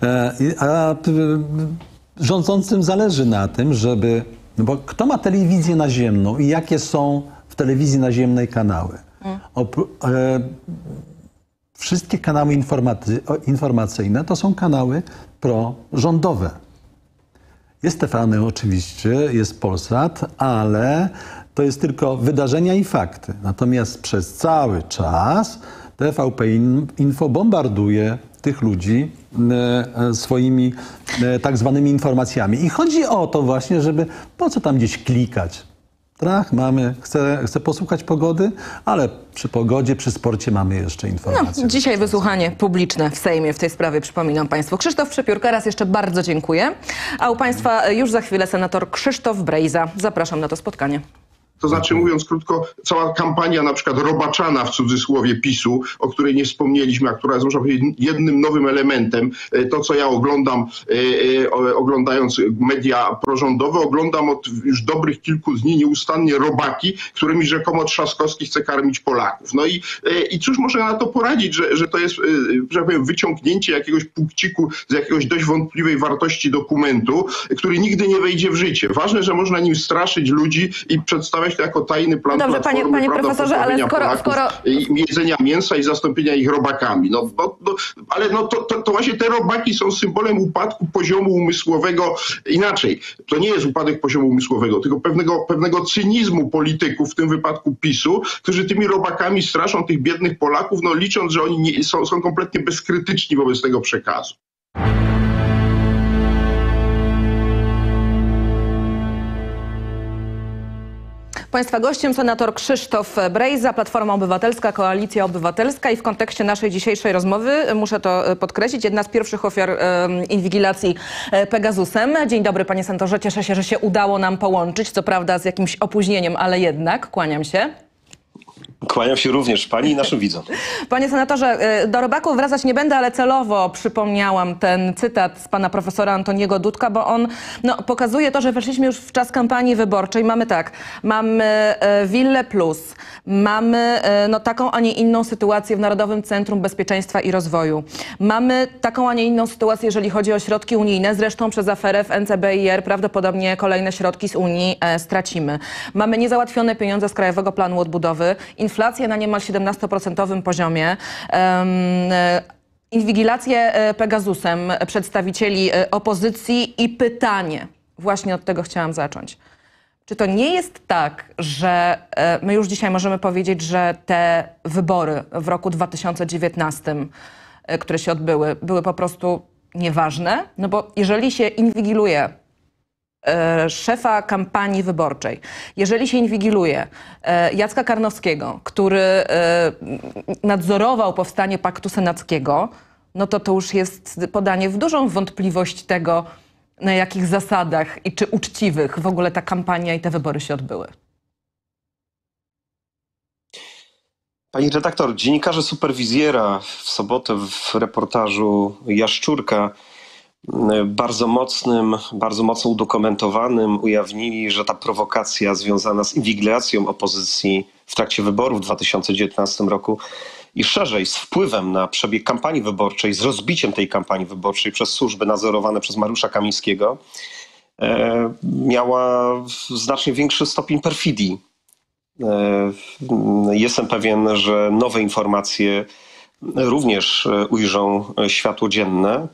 Rządzącym zależy na tym, żeby... No bo kto ma telewizję naziemną i jakie są w telewizji naziemnej kanały? Wszystkie kanały informacyjne to są kanały prorządowe. Jest TVN oczywiście, jest Polsat, ale to jest tylko wydarzenia i fakty. Natomiast przez cały czas TVP Info bombarduje tych ludzi swoimi tak zwanymi informacjami. I chodzi o to właśnie, żeby po co tam gdzieś klikać. Strach mamy, chcę posłuchać pogody, ale przy pogodzie, przy sporcie mamy jeszcze informacje. No, dzisiaj wysłuchanie publiczne w Sejmie w tej sprawie, przypominam Państwu. Krzysztof Przepiórka, raz jeszcze bardzo dziękuję. A u Państwa już za chwilę senator Krzysztof Brejza. Zapraszam na to spotkanie. To znaczy, mówiąc krótko, cała kampania na przykład robaczana w cudzysłowie PiS-u, o której nie wspomnieliśmy, a która jest, można powiedzieć, jednym nowym elementem. To, co ja oglądam, oglądając media prorządowe, oglądam od już dobrych kilku dni nieustannie robaki, którymi rzekomo Trzaskowski chce karmić Polaków. No i cóż można na to poradzić, że to jest, że tak powiem, wyciągnięcie jakiegoś punkciku z jakiegoś dość wątpliwej wartości dokumentu, który nigdy nie wejdzie w życie. Ważne, że można nim straszyć ludzi i przedstawiać to jako tajny plan Platformy, panie profesorze, ale skoro jedzenia mięsa i zastąpienia ich robakami. Ale to właśnie te robaki są symbolem upadku poziomu umysłowego. Inaczej, to nie jest upadek poziomu umysłowego, tylko pewnego cynizmu polityków, w tym wypadku PiS-u, którzy tymi robakami straszą tych biednych Polaków, licząc, że oni są kompletnie bezkrytyczni wobec tego przekazu. Państwa gościem senator Krzysztof Brejza, Platforma Obywatelska, Koalicja Obywatelska i w kontekście naszej dzisiejszej rozmowy, muszę to podkreślić, jedna z pierwszych ofiar inwigilacji Pegasusem. Dzień dobry, panie senatorze, cieszę się, że się udało nam połączyć, co prawda z jakimś opóźnieniem, ale jednak, kłaniam się. Kłaniam się również pani i naszym widzom. Panie senatorze, do robaków wracać nie będę, ale celowo przypomniałam ten cytat z pana profesora Antoniego Dudka, bo on pokazuje to, że weszliśmy już w czas kampanii wyborczej. Mamy Willę Plus, mamy taką, a nie inną sytuację w Narodowym Centrum Bezpieczeństwa i Rozwoju. Mamy taką, a nie inną sytuację, jeżeli chodzi o środki unijne. Zresztą przez aferę w NCBIR prawdopodobnie kolejne środki z Unii stracimy. Mamy niezałatwione pieniądze z Krajowego Planu Odbudowy, inflacja na niemal 17% poziomie, inwigilację Pegasusem przedstawicieli opozycji i pytanie, właśnie od tego chciałam zacząć. Czy to nie jest tak, że my już dzisiaj możemy powiedzieć, że te wybory w roku 2019, które się odbyły, były po prostu nieważne? No bo jeżeli się inwigiluje szefa kampanii wyborczej, jeżeli się inwigiluje Jacka Karnowskiego, który nadzorował powstanie Paktu Senackiego, to już jest podanie w dużą wątpliwość tego, na jakich zasadach i czy uczciwych w ogóle ta kampania i te wybory się odbyły. Pani redaktor, dziennikarze Superwizjera w sobotę w reportażu Jaszczurka bardzo mocno udokumentowanym ujawnili, że ta prowokacja związana z inwigilacją opozycji w trakcie wyborów w 2019 roku i szerzej z wpływem na przebieg kampanii wyborczej, z rozbiciem tej kampanii wyborczej przez służby nadzorowane przez Mariusza Kamińskiego, miała znacznie większy stopień perfidii. Jestem pewien, że nowe informacje również ujrzą światło dzienne.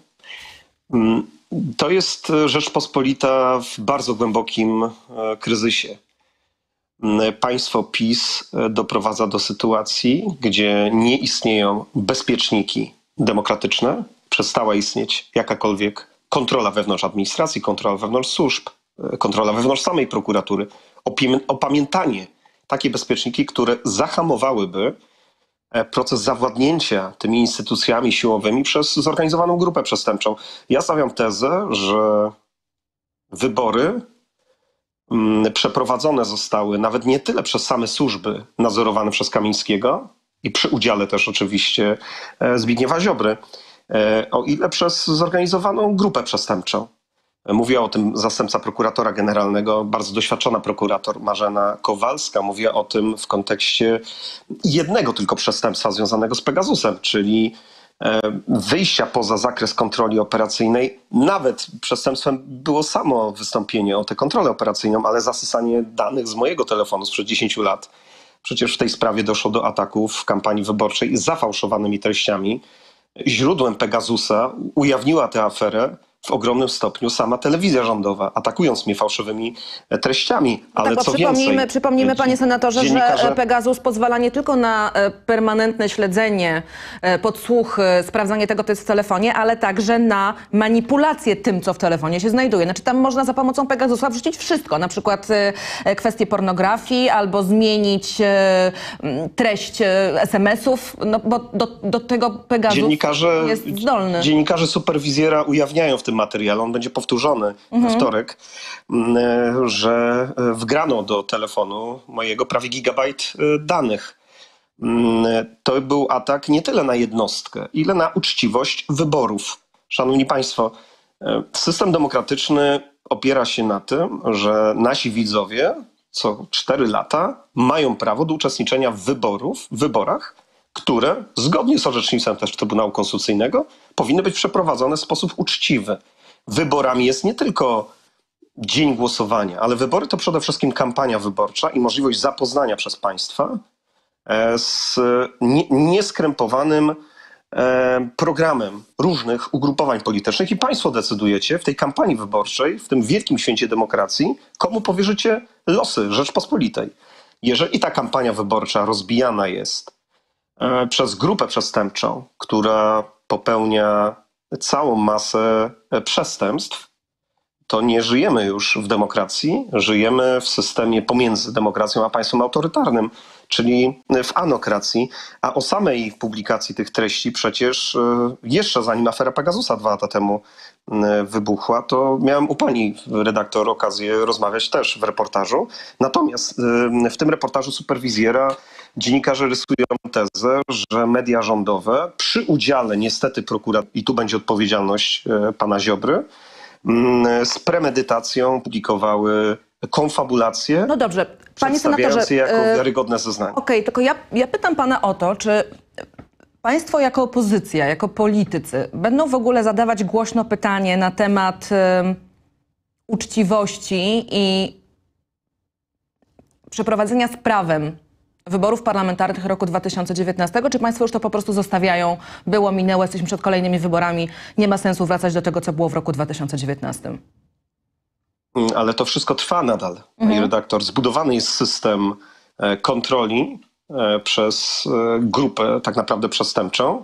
To jest Rzeczpospolita w bardzo głębokim kryzysie. Państwo PiS doprowadza do sytuacji, gdzie nie istnieją bezpieczniki demokratyczne, przestała istnieć jakakolwiek kontrola wewnątrz administracji, kontrola wewnątrz służb, kontrola wewnątrz samej prokuratury, opamiętanie, takie bezpieczniki, które zahamowałyby proces zawładnięcia tymi instytucjami siłowymi przez zorganizowaną grupę przestępczą. Ja stawiam tezę, że wybory przeprowadzone zostały nawet nie tyle przez same służby nadzorowane przez Kamińskiego i przy udziale też oczywiście Zbigniewa Ziobry, o ile przez zorganizowaną grupę przestępczą. Mówiła o tym zastępca prokuratora generalnego, bardzo doświadczona prokurator Marzena Kowalska. Mówiła o tym w kontekście jednego tylko przestępstwa związanego z Pegasusem, czyli wyjścia poza zakres kontroli operacyjnej. Nawet przestępstwem było samo wystąpienie o tę kontrolę operacyjną, ale zasysanie danych z mojego telefonu sprzed 10 lat. Przecież w tej sprawie doszło do ataków w kampanii wyborczej z zafałszowanymi treściami. Źródłem Pegasusa ujawniła tę aferę w ogromnym stopniu sama telewizja rządowa, atakując mnie fałszywymi treściami. Ale tak, co więcej, przypomnijmy, panie senatorze, że Pegasus pozwala nie tylko na permanentne śledzenie, podsłuch, sprawdzanie tego, co jest w telefonie, ale także na manipulację tym, co w telefonie się znajduje. Znaczy tam można za pomocą Pegasusa wrzucić wszystko, na przykład kwestie pornografii albo zmienić treść SMS-ów, no bo do tego Pegasus jest zdolny. Dziennikarze Superwizjera ujawniają w tym materiale, on będzie powtórzony we wtorek, że wgrano do telefonu mojego prawie gigabajt danych. To był atak nie tyle na jednostkę, ile na uczciwość wyborów. Szanowni Państwo, system demokratyczny opiera się na tym, że nasi widzowie co 4 lata mają prawo do uczestniczenia w wyborach, które zgodnie z orzecznictwem też Trybunału Konstytucyjnego powinny być przeprowadzone w sposób uczciwy. Wyborami jest nie tylko dzień głosowania, ale wybory to przede wszystkim kampania wyborcza i możliwość zapoznania przez państwa z nieskrępowanym programem różnych ugrupowań politycznych i państwo decydujecie w tej kampanii wyborczej, w tym wielkim święcie demokracji, komu powierzycie losy Rzeczpospolitej. Jeżeli ta kampania wyborcza rozbijana jest przez grupę przestępczą, która popełnia całą masę przestępstw, to nie żyjemy już w demokracji, żyjemy w systemie pomiędzy demokracją a państwem autorytarnym, czyli w anokracji. A o samej publikacji tych treści przecież jeszcze zanim afera Pegasusa 2 lata temu wybuchła, to miałem u pani redaktor okazję rozmawiać też w reportażu. Natomiast w tym reportażu Superwizjera dziennikarze rysują tezę, że media rządowe przy udziale niestety prokuratury, i tu będzie odpowiedzialność pana Ziobry, z premedytacją publikowały konfabulacje, no dobrze, panie przedstawiające jako wiarygodne zeznania. Okej, tylko ja pytam pana o to, czy państwo jako opozycja, jako politycy będą w ogóle zadawać głośno pytanie na temat uczciwości i przeprowadzenia z prawem wyborów parlamentarnych roku 2019, czy państwo już to po prostu zostawiają, było, minęło, jesteśmy przed kolejnymi wyborami, nie ma sensu wracać do tego, co było w roku 2019? Ale to wszystko trwa nadal, pani redaktor. Zbudowany jest system kontroli przez grupę tak naprawdę przestępczą,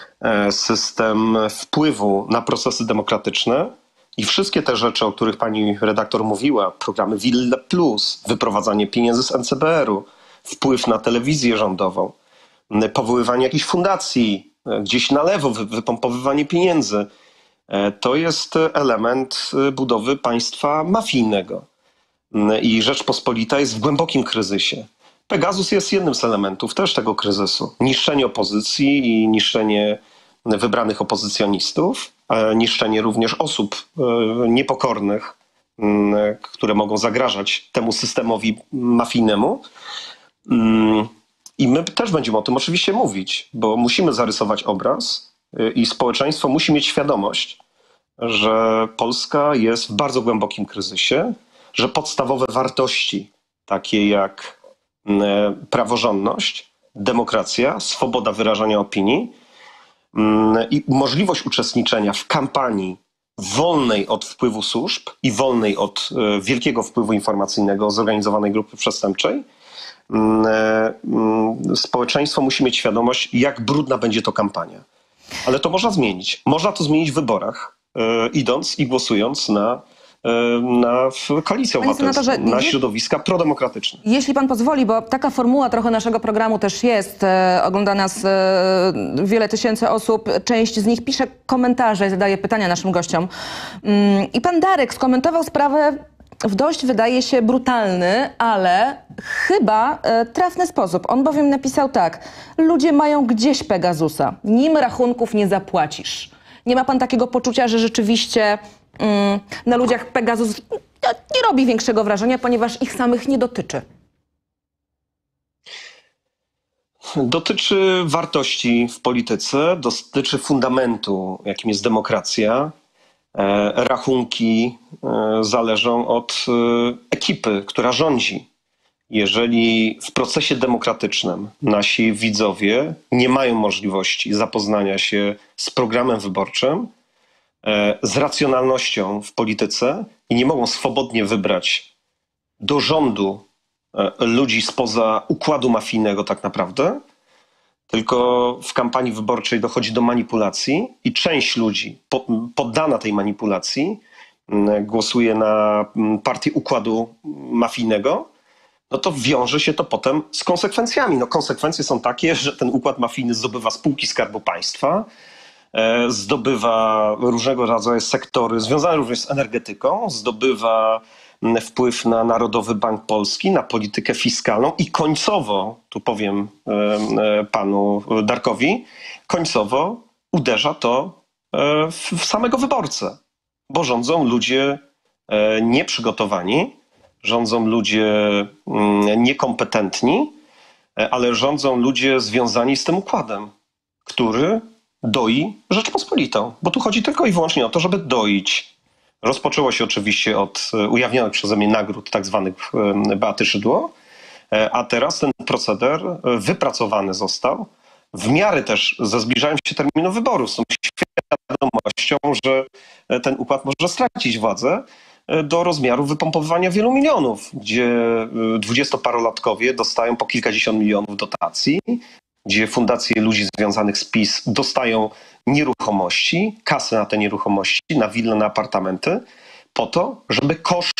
system wpływu na procesy demokratyczne i wszystkie te rzeczy, o których pani redaktor mówiła, programy Wille Plus, wyprowadzanie pieniędzy z NCBR-u, wpływ na telewizję rządową, powoływanie jakichś fundacji, gdzieś na lewo wypompowywanie pieniędzy. To jest element budowy państwa mafijnego. I Rzeczpospolita jest w głębokim kryzysie. Pegasus jest jednym z elementów też tego kryzysu. Niszczenie opozycji i niszczenie wybranych opozycjonistów, niszczenie również osób niepokornych, które mogą zagrażać temu systemowi mafijnemu. I my też będziemy o tym oczywiście mówić, bo musimy zarysować obraz i społeczeństwo musi mieć świadomość, że Polska jest w bardzo głębokim kryzysie, że podstawowe wartości, takie jak praworządność, demokracja, swoboda wyrażania opinii i możliwość uczestniczenia w kampanii wolnej od wpływu służb i wolnej od wielkiego wpływu informacyjnego zorganizowanej grupy przestępczej, społeczeństwo musi mieć świadomość, jak brudna będzie to kampania. Ale to można zmienić. Można to zmienić w wyborach, idąc i głosując na koalicję obywatelską, na środowiska prodemokratyczne. Jeśli pan pozwoli, bo taka formuła trochę naszego programu też jest, ogląda nas wiele tysięcy osób, część z nich pisze komentarze, zadaje pytania naszym gościom. I pan Darek skomentował sprawę w dość, wydaje się, brutalny, ale chyba trafny sposób. On bowiem napisał tak: ludzie mają gdzieś Pegasusa, nim rachunków nie zapłacisz. Nie ma pan takiego poczucia, że rzeczywiście na ludziach Pegasus nie robi większego wrażenia, ponieważ ich samych nie dotyczy? Dotyczy wartości w polityce, dotyczy fundamentu, jakim jest demokracja. Rachunki zależą od ekipy, która rządzi. Jeżeli w procesie demokratycznym nasi widzowie nie mają możliwości zapoznania się z programem wyborczym, z racjonalnością w polityce i nie mogą swobodnie wybrać do rządu ludzi spoza układu mafijnego tak naprawdę, tylko w kampanii wyborczej dochodzi do manipulacji i część ludzi poddana tej manipulacji głosuje na partię układu mafijnego, no to wiąże się to potem z konsekwencjami. No, konsekwencje są takie, że ten układ mafijny zdobywa spółki Skarbu Państwa, zdobywa różnego rodzaju sektory związane również z energetyką, zdobywa wpływ na Narodowy Bank Polski, na politykę fiskalną i końcowo, tu powiem panu Darkowi, końcowo uderza to w samego wyborcę, bo rządzą ludzie nieprzygotowani, rządzą ludzie niekompetentni, ale rządzą ludzie związani z tym układem, który doi Rzeczpospolitą. Bo tu chodzi tylko i wyłącznie o to, żeby doić. Rozpoczęło się oczywiście od ujawnionych przeze mnie nagród tak zwanych Beaty Szydło, a teraz ten proceder wypracowany został w miarę też ze zbliżają się terminu wyborów, z tą świadomością, że ten układ może stracić władzę do rozmiaru wypompowywania wielu milionów, gdzie 20-parolatkowie dostają po kilkadziesiąt milionów dotacji, gdzie fundacje ludzi związanych z PiS dostają nieruchomości, kasy na te nieruchomości, na wille, na apartamenty, po to, żeby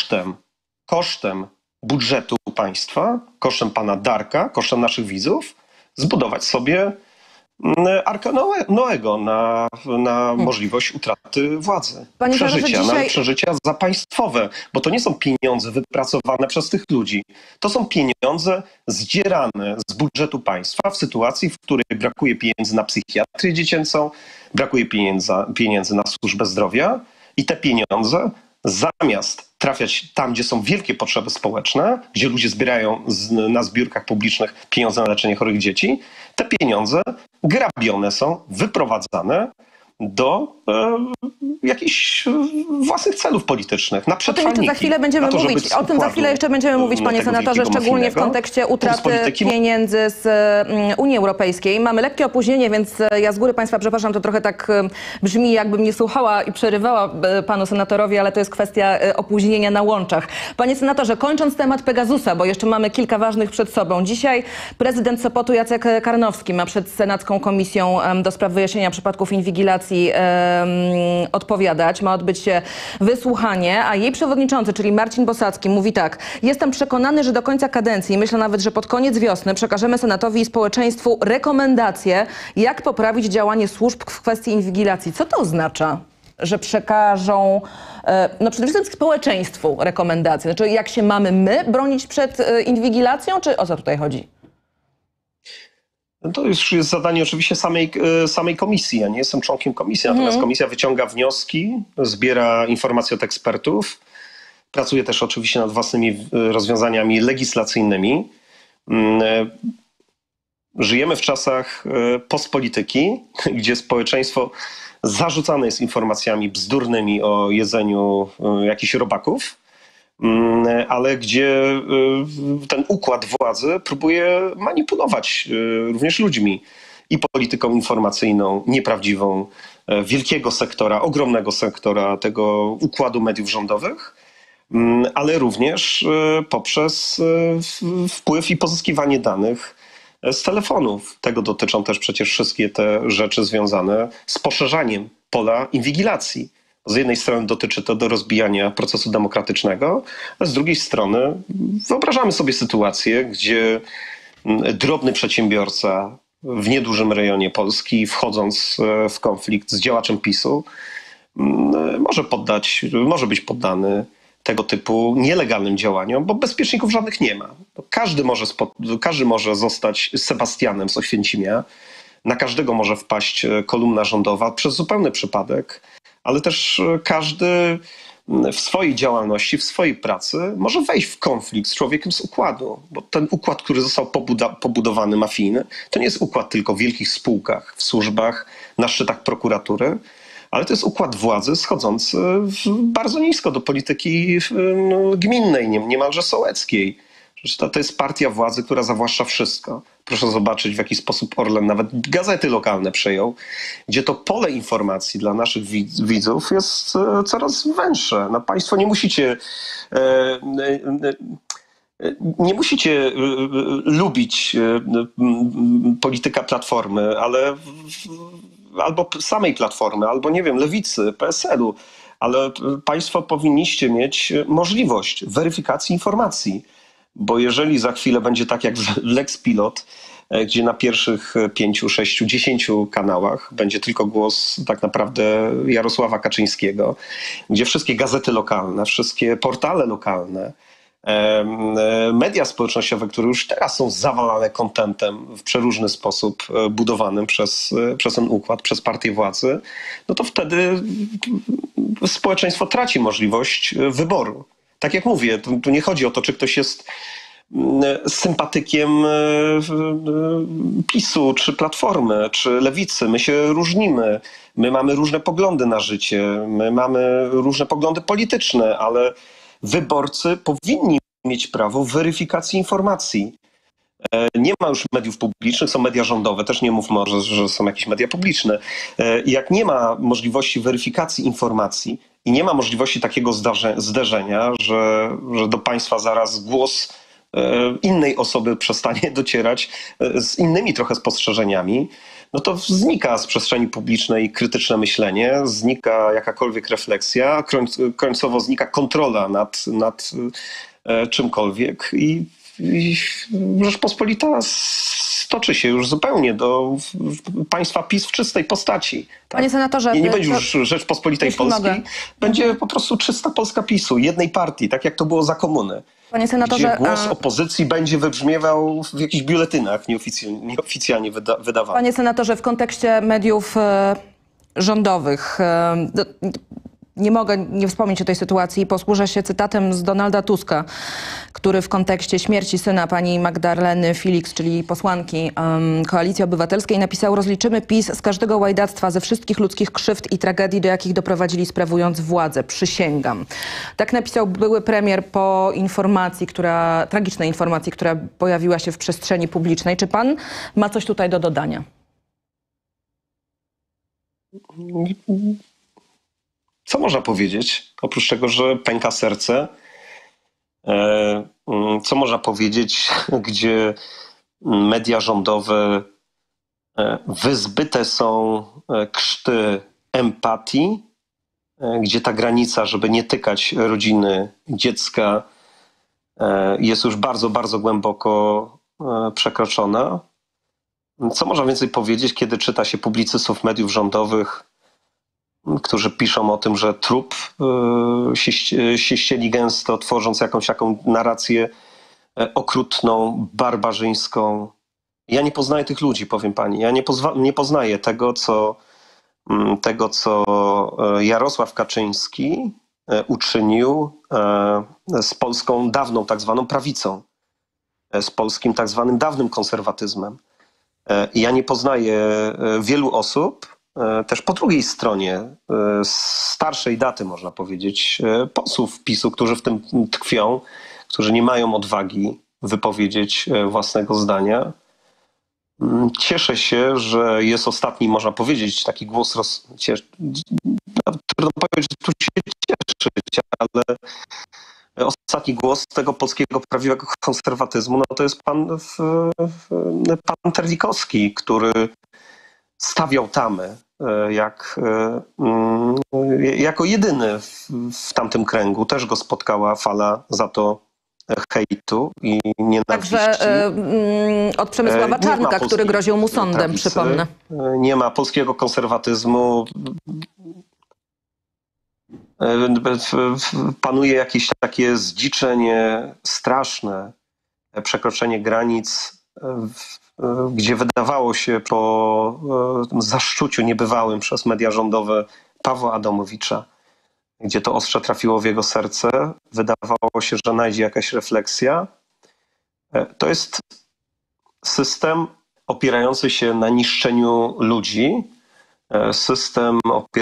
kosztem budżetu państwa, kosztem pana Darka, kosztem naszych widzów, zbudować sobie Arkę Noego na możliwość utraty władzy. Przeżycia, nawet przeżycia zapaństwowe, bo to nie są pieniądze wypracowane przez tych ludzi. To są pieniądze zdzierane z budżetu państwa w sytuacji, w której brakuje pieniędzy na psychiatrię dziecięcą, brakuje pieniędzy na służbę zdrowia i te pieniądze zamiast trafiać tam, gdzie są wielkie potrzeby społeczne, gdzie ludzie zbierają na zbiórkach publicznych pieniądze na leczenie chorych dzieci, te pieniądze grabione są, wyprowadzane do jakichś własnych celów politycznych, na przetrwalniki. O tym za chwilę będziemy mówić. O tym za chwilę jeszcze będziemy mówić, panie senatorze, szczególnie w kontekście utraty pieniędzy z Unii Europejskiej. Mamy lekkie opóźnienie, więc ja z góry państwa przepraszam, to trochę tak brzmi, jakbym nie słuchała i przerywała panu senatorowi, ale to jest kwestia opóźnienia na łączach. Panie senatorze, kończąc temat Pegasusa, bo jeszcze mamy kilka ważnych przed sobą. Dzisiaj prezydent Sopotu Jacek Karnowski ma przed Senacką Komisją do spraw wyjaśnienia przypadków inwigilacji odpowiadać. Ma odbyć się wysłuchanie, a jej przewodniczący, czyli Marcin Bosacki, mówi tak: jestem przekonany, że do końca kadencji, myślę nawet, że pod koniec wiosny, przekażemy Senatowi i społeczeństwu rekomendacje, jak poprawić działanie służb w kwestii inwigilacji. Co to oznacza, że przekażą no przede wszystkim społeczeństwu rekomendacje? Znaczy, jak się mamy my bronić przed inwigilacją, czy o co tutaj chodzi? To już jest zadanie oczywiście samej komisji. Ja nie jestem członkiem komisji, natomiast komisja wyciąga wnioski, zbiera informacje od ekspertów, pracuje też oczywiście nad własnymi rozwiązaniami legislacyjnymi. Żyjemy w czasach postpolityki, gdzie społeczeństwo zarzucane jest informacjami bzdurnymi o jedzeniu jakichś robaków, ale gdzie ten układ władzy próbuje manipulować również ludźmi i polityką informacyjną, nieprawdziwą, wielkiego sektora, ogromnego sektora tego układu mediów rządowych, ale również poprzez wpływ i pozyskiwanie danych z telefonów. Tego dotyczą też przecież wszystkie te rzeczy związane z poszerzaniem pola inwigilacji. Z jednej strony dotyczy to do rozbijania procesu demokratycznego, a z drugiej strony wyobrażamy sobie sytuację, gdzie drobny przedsiębiorca w niedużym rejonie Polski, wchodząc w konflikt z działaczem PiS-u, może być poddany tego typu nielegalnym działaniom, bo bezpieczników żadnych nie ma. Każdy może zostać Sebastianem z Oświęcimia, na każdego może wpaść kolumna rządowa przez zupełny przypadek, ale też każdy w swojej działalności, w swojej pracy może wejść w konflikt z człowiekiem z układu, bo ten układ, który został pobudowany mafijny, to nie jest układ tylko w wielkich spółkach, w służbach, na szczytach prokuratury, ale to jest układ władzy schodzący bardzo nisko do polityki gminnej, niemalże sołeckiej. To jest partia władzy, która zawłaszcza wszystko. Proszę zobaczyć, w jaki sposób Orlen nawet gazety lokalne przejął, gdzie to pole informacji dla naszych widzów jest coraz węższe. No, państwo nie musicie lubić polityka Platformy, albo samej Platformy, albo nie wiem, Lewicy, PSL-u, ale państwo powinniście mieć możliwość weryfikacji informacji. Bo jeżeli za chwilę będzie tak jak w Lex Pilot, gdzie na pierwszych 5, 6, 10 kanałach będzie tylko głos tak naprawdę Jarosława Kaczyńskiego, gdzie wszystkie gazety lokalne, wszystkie portale lokalne, media społecznościowe, które już teraz są zawalane kontentem w przeróżny sposób budowanym przez ten układ, przez partię władzy, no to wtedy społeczeństwo traci możliwość wyboru. Tak jak mówię, tu nie chodzi o to, czy ktoś jest sympatykiem PiS-u, czy Platformy, czy Lewicy. My się różnimy. My mamy różne poglądy na życie. My mamy różne poglądy polityczne, ale wyborcy powinni mieć prawo weryfikacji informacji. Nie ma już mediów publicznych, są media rządowe, też nie mówmy, że są jakieś media publiczne. Jak nie ma możliwości weryfikacji informacji i nie ma możliwości takiego zderzenia, że do państwa zaraz głos innej osoby przestanie docierać z innymi trochę spostrzeżeniami, no to znika z przestrzeni publicznej krytyczne myślenie, znika jakakolwiek refleksja, końcowo znika kontrola nad czymkolwiek i Rzeczpospolita stoczy się już zupełnie do państwa PiS w czystej postaci. Tak? Panie senatorze, nie będzie już Rzeczpospolitej Polskiej, będzie po prostu czysta Polska PiS-u, jednej partii, tak jak to było za komuny. Panie senatorze, gdzie głos opozycji będzie wybrzmiewał w jakichś biuletynach nieoficjalnie wydawanych. Panie senatorze, w kontekście mediów rządowych nie mogę nie wspomnieć o tej sytuacji. Posłużę się cytatem z Donalda Tuska, który w kontekście śmierci syna pani Magdaleny Felix, czyli posłanki Koalicji Obywatelskiej, napisał: rozliczymy PiS z każdego łajdactwa, ze wszystkich ludzkich krzywd i tragedii, do jakich doprowadzili, sprawując władzę. Przysięgam. Tak napisał były premier po tragicznej informacji, która pojawiła się w przestrzeni publicznej. Czy pan ma coś tutaj do dodania? Co można powiedzieć? Oprócz tego, że pęka serce, co można powiedzieć, gdzie media rządowe wyzbyte są krzty empatii, gdzie ta granica, żeby nie tykać rodziny, dziecka, jest już bardzo, bardzo głęboko przekroczona. Co można więcej powiedzieć, kiedy czyta się publicystów mediów rządowych, którzy piszą o tym, że trup się ścieli gęsto, tworząc jakąś taką narrację okrutną, barbarzyńską. Ja nie poznaję tych ludzi, powiem pani. Ja nie poznaję tego, co Jarosław Kaczyński uczynił z polską dawną tak zwaną prawicą, z polskim tak zwanym dawnym konserwatyzmem. Ja nie poznaję wielu osób, też po drugiej stronie, starszej daty można powiedzieć, posłów PiS-u, którzy w tym tkwią, którzy nie mają odwagi wypowiedzieć własnego zdania. Cieszę się, że jest ostatni, można powiedzieć, taki głos, trudno powiedzieć, że tu się cieszyć, ale ostatni głos tego polskiego prawdziwego konserwatyzmu, no to jest pan Terlikowski, który stawiał tamy jako jedyny w tamtym kręgu. Też go spotkała fala za to hejtu i nienawiści. Także od Przemysława Czarnka, który groził mu sądem, prawicy, przypomnę. Nie ma polskiego konserwatyzmu. Panuje jakieś takie zdziczenie straszne, przekroczenie granic, gdzie wydawało się po zaszczuciu niebywałym przez media rządowe Pawła Adamowicza, gdzie to ostrze trafiło w jego serce, wydawało się, że najdzie jakaś refleksja. To jest system opierający się na niszczeniu ludzi, system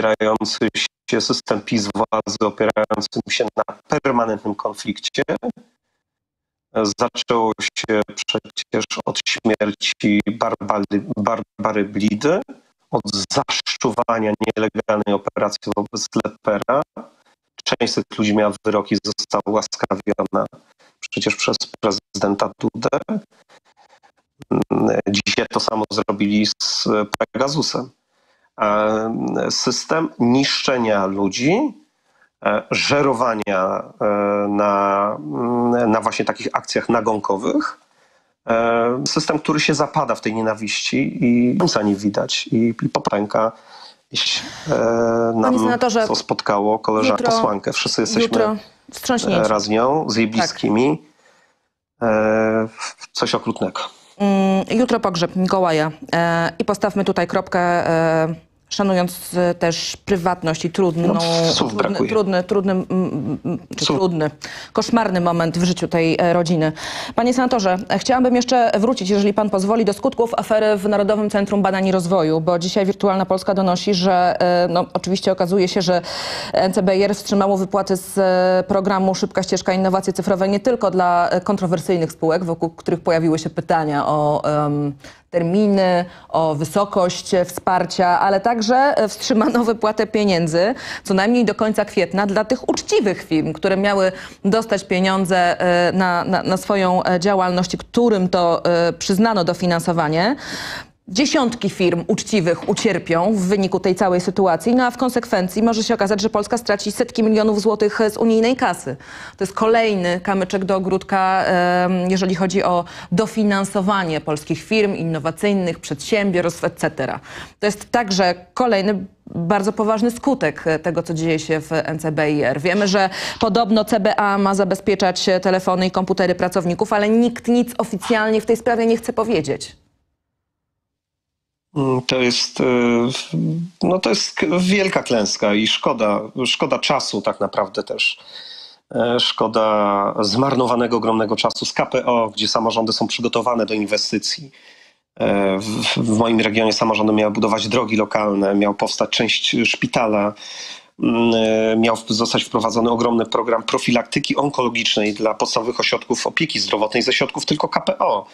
PiS władzy opierający się na permanentnym konflikcie. Zaczęło się przecież od śmierci Barbary Blidy, od zaszczuwania nielegalnej operacji wobec Lepera. Część z tych ludzi miała wyroki, została ułaskawiona przecież przez prezydenta Dudę. Dzisiaj to samo zrobili z Pegasusem. System niszczenia ludzi, żerowania na właśnie takich akcjach nagonkowych. System, który się zapada w tej nienawiści i końca nie widać. I popęka nam to spotkało koleżankę posłankę. Wszyscy jesteśmy raz z nią, z jej bliskimi. Coś okrutnego. Jutro pogrzeb Mikołaja i postawmy tutaj kropkę, szanując też prywatność i trudny, koszmarny moment w życiu tej rodziny. Panie senatorze, chciałabym jeszcze wrócić, jeżeli pan pozwoli, do skutków afery w Narodowym Centrum Badań i Rozwoju, bo dzisiaj Wirtualna Polska donosi, że oczywiście okazuje się, że NCBR wstrzymało wypłaty z programu Szybka Ścieżka Innowacje Cyfrowe nie tylko dla kontrowersyjnych spółek, wokół których pojawiły się pytania o terminy, o wysokość wsparcia, ale także wstrzymano wypłatę pieniędzy co najmniej do końca kwietnia dla tych uczciwych firm, które miały dostać pieniądze na swoją działalność, którym to przyznano dofinansowanie. Dziesiątki firm uczciwych ucierpią w wyniku tej całej sytuacji, no a w konsekwencji może się okazać, że Polska straci setki milionów złotych z unijnej kasy. To jest kolejny kamyczek do ogródka, jeżeli chodzi o dofinansowanie polskich firm innowacyjnych, przedsiębiorstw, etc. To jest także kolejny bardzo poważny skutek tego, co dzieje się w NCBR. Wiemy, że podobno CBA ma zabezpieczać telefony i komputery pracowników, ale nikt nic oficjalnie w tej sprawie nie chce powiedzieć. To jest wielka klęska i szkoda czasu tak naprawdę też. Szkoda zmarnowanego ogromnego czasu z KPO, gdzie samorządy są przygotowane do inwestycji. W moim regionie samorządy miały budować drogi lokalne, miał powstać część szpitala, miał zostać wprowadzony ogromny program profilaktyki onkologicznej dla podstawowych ośrodków opieki zdrowotnej ze środków tylko KPO.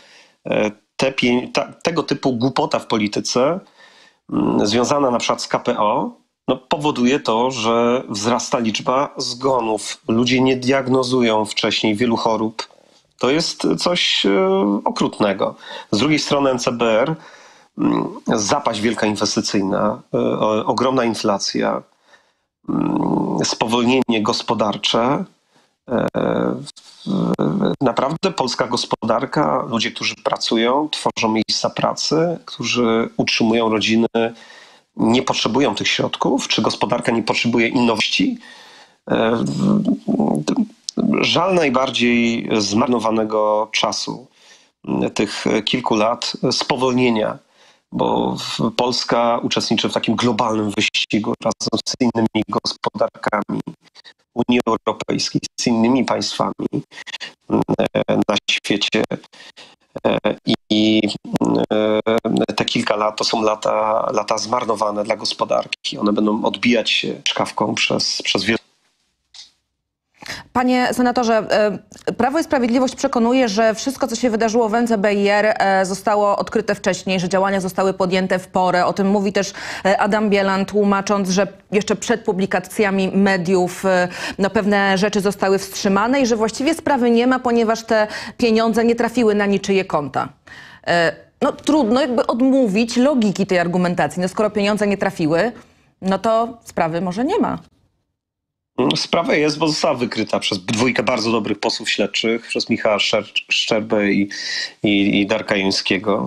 Tego typu głupota w polityce związana na przykład z KPO powoduje to, że wzrasta liczba zgonów. Ludzie nie diagnozują wcześniej wielu chorób. To jest coś okrutnego. Z drugiej strony NCBR, zapaść wielka inwestycyjna, ogromna inflacja, spowolnienie gospodarcze. Naprawdę polska gospodarka, ludzie, którzy pracują, tworzą miejsca pracy, którzy utrzymują rodziny, nie potrzebują tych środków. Czy gospodarka nie potrzebuje innowacji? Żal najbardziej zmarnowanego czasu, tych kilku lat spowolnienia, bo Polska uczestniczy w takim globalnym wyścigu razem z innymi gospodarkami Unii Europejskiej, z innymi państwami na świecie. I te kilka lat to są lata zmarnowane dla gospodarki. One będą odbijać się czkawką przez wiele. Panie senatorze, Prawo i Sprawiedliwość przekonuje, że wszystko, co się wydarzyło w NCBIR, zostało odkryte wcześniej, że działania zostały podjęte w porę. O tym mówi też Adam Bielan, tłumacząc, że jeszcze przed publikacjami mediów pewne rzeczy zostały wstrzymane i że właściwie sprawy nie ma, ponieważ te pieniądze nie trafiły na niczyje konta. Trudno jakby odmówić logiki tej argumentacji. Skoro pieniądze nie trafiły, to sprawy może nie ma. Sprawa jest, bo została wykryta przez dwójkę bardzo dobrych posłów śledczych, przez Michała Szczerbę i Darka Jońskiego.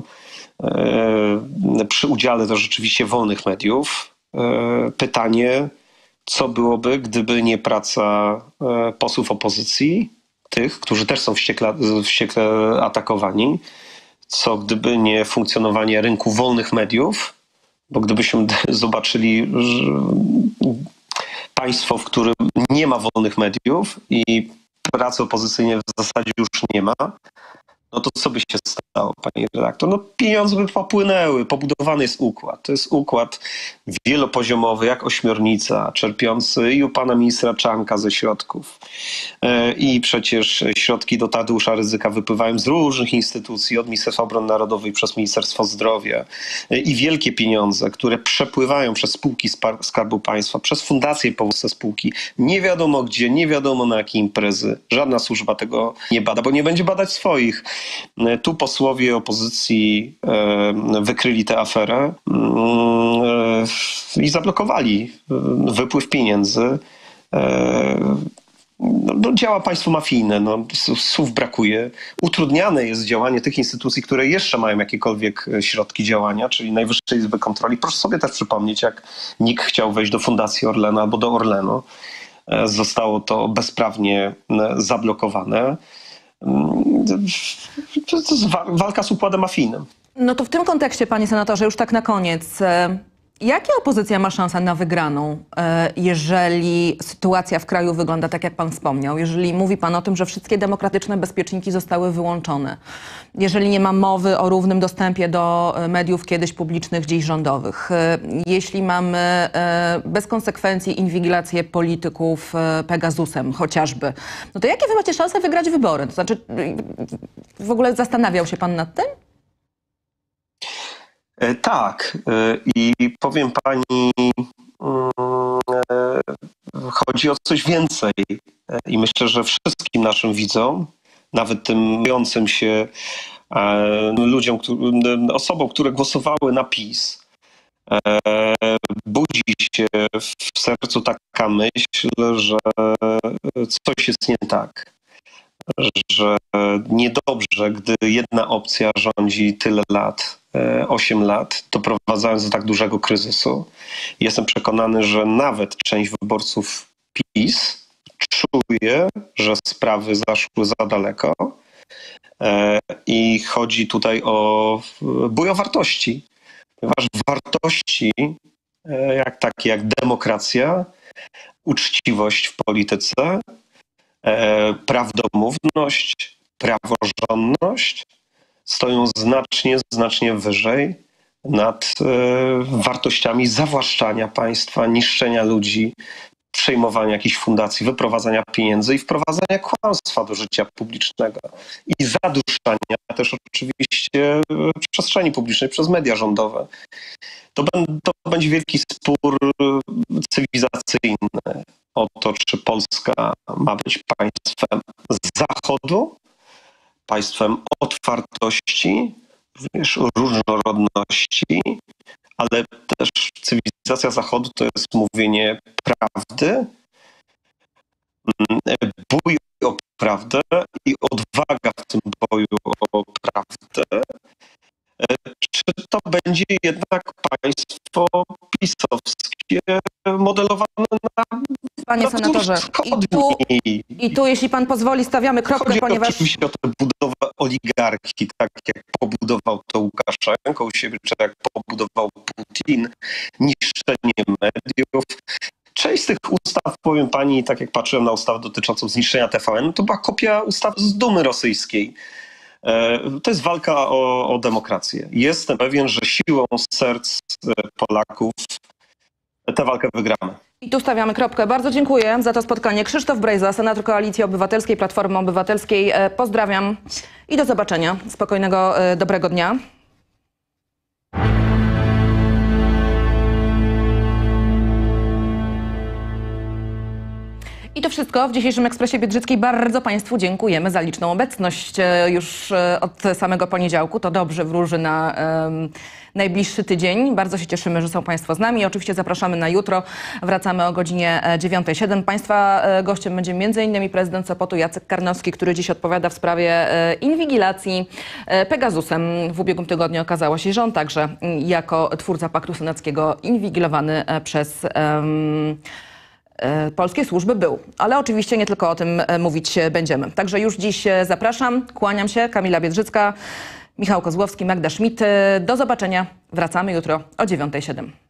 Przy udziale to rzeczywiście wolnych mediów. Pytanie, co byłoby, gdyby nie praca posłów opozycji, tych, którzy też są wściekle atakowani, co gdyby nie funkcjonowanie rynku wolnych mediów, bo gdybyśmy zobaczyli państwo, w którym nie ma wolnych mediów i pracy opozycyjnej w zasadzie już nie ma, to co by się stało, pani redaktor? Pieniądze by popłynęły, pobudowany jest układ. To jest układ wielopoziomowy, jak ośmiornica, czerpiący i u pana ministra Czarnka ze środków. I przecież środki do Tadeusza Rydzyka wypływają z różnych instytucji, od Ministerstwa Obrony Narodowej przez Ministerstwo Zdrowia. I wielkie pieniądze, które przepływają przez spółki Skarbu Państwa, przez fundacje i powództwo spółki. Nie wiadomo gdzie, nie wiadomo na jakie imprezy. Żadna służba tego nie bada, bo nie będzie badać swoich. Tu posłowie opozycji wykryli tę aferę i zablokowali wypływ pieniędzy. Działa państwo mafijne, słów brakuje. Utrudniane jest działanie tych instytucji, które jeszcze mają jakiekolwiek środki działania, czyli Najwyższej Izby Kontroli. Proszę sobie też przypomnieć, jak NIK chciał wejść do Fundacji Orlenu albo do Orlenu. Zostało to bezprawnie zablokowane. To jest walka z układem mafijnym. To w tym kontekście, panie senatorze, już tak na koniec. Jakie opozycja ma szansę na wygraną, jeżeli sytuacja w kraju wygląda tak, jak pan wspomniał? Jeżeli mówi pan o tym, że wszystkie demokratyczne bezpieczniki zostały wyłączone? Jeżeli nie ma mowy o równym dostępie do mediów kiedyś publicznych, dziś rządowych? Jeśli mamy bez konsekwencji inwigilację polityków Pegasusem chociażby, to jakie wy macie szanse wygrać wybory? To znaczy, w ogóle zastanawiał się pan nad tym? Tak. I powiem pani, chodzi o coś więcej. I myślę, że wszystkim naszym widzom, nawet tym bojącym się ludziom, osobom, które głosowały na PiS, budzi się w sercu taka myśl, że coś jest nie tak. Że niedobrze, gdy jedna opcja rządzi tyle lat, 8 lat, doprowadzając do tak dużego kryzysu. Jestem przekonany, że nawet część wyborców PiS czuje, że sprawy zaszły za daleko i chodzi tutaj o bój o wartości. Ponieważ wartości takie jak demokracja, uczciwość w polityce, prawdomówność, praworządność stoją znacznie wyżej nad wartościami zawłaszczania państwa, niszczenia ludzi, przejmowania jakichś fundacji, wyprowadzania pieniędzy i wprowadzania kłamstwa do życia publicznego. I zaduszania też oczywiście przestrzeni publicznej przez media rządowe. To będzie wielki spór cywilizacyjny o to, czy Polska ma być państwem Zachodu, państwem otwartości, również różnorodności, ale też cywilizacja Zachodu to jest mówienie prawdy, bój o prawdę i odwaga w tym boju o prawdę. Czy to będzie jednak państwo pisowskie modelowane na Panie senatorze, i tu, jeśli pan pozwoli, stawiamy kropkę, chodzi ponieważ... oczywiście o tę budowę oligarchii, tak jak pobudował to Łukaszenko u siebie, czy jak pobudował Putin, niszczenie mediów. Część z tych ustaw, powiem pani, tak jak patrzyłem na ustawę dotyczącą zniszczenia TVN, to była kopia ustawy z Dumy rosyjskiej. To jest walka o demokrację. Jestem pewien, że siłą serc Polaków tę walkę wygramy. I tu stawiamy kropkę. Bardzo dziękuję za to spotkanie. Krzysztof Brejza, senator Koalicji Obywatelskiej, Platformy Obywatelskiej. Pozdrawiam i do zobaczenia. Spokojnego, dobrego dnia. I to wszystko w dzisiejszym Ekspresie Biedrzyckiej. Bardzo Państwu dziękujemy za liczną obecność już od samego poniedziałku. To dobrze wróży na najbliższy tydzień. Bardzo się cieszymy, że są Państwo z nami. Oczywiście zapraszamy na jutro. Wracamy o godzinie 9:07. Państwa gościem będzie m.in. prezydent Sopotu Jacek Karnowski, który dziś odpowiada w sprawie inwigilacji Pegasusem. W ubiegłym tygodniu okazało się, że on także jako twórca Paktu Senackiego inwigilowany przez polskie służby był. Ale oczywiście nie tylko o tym mówić będziemy. Także już dziś zapraszam. Kłaniam się. Kamila Biedrzycka, Michał Kozłowski, Magda Schmidt. Do zobaczenia. Wracamy jutro o 9:07.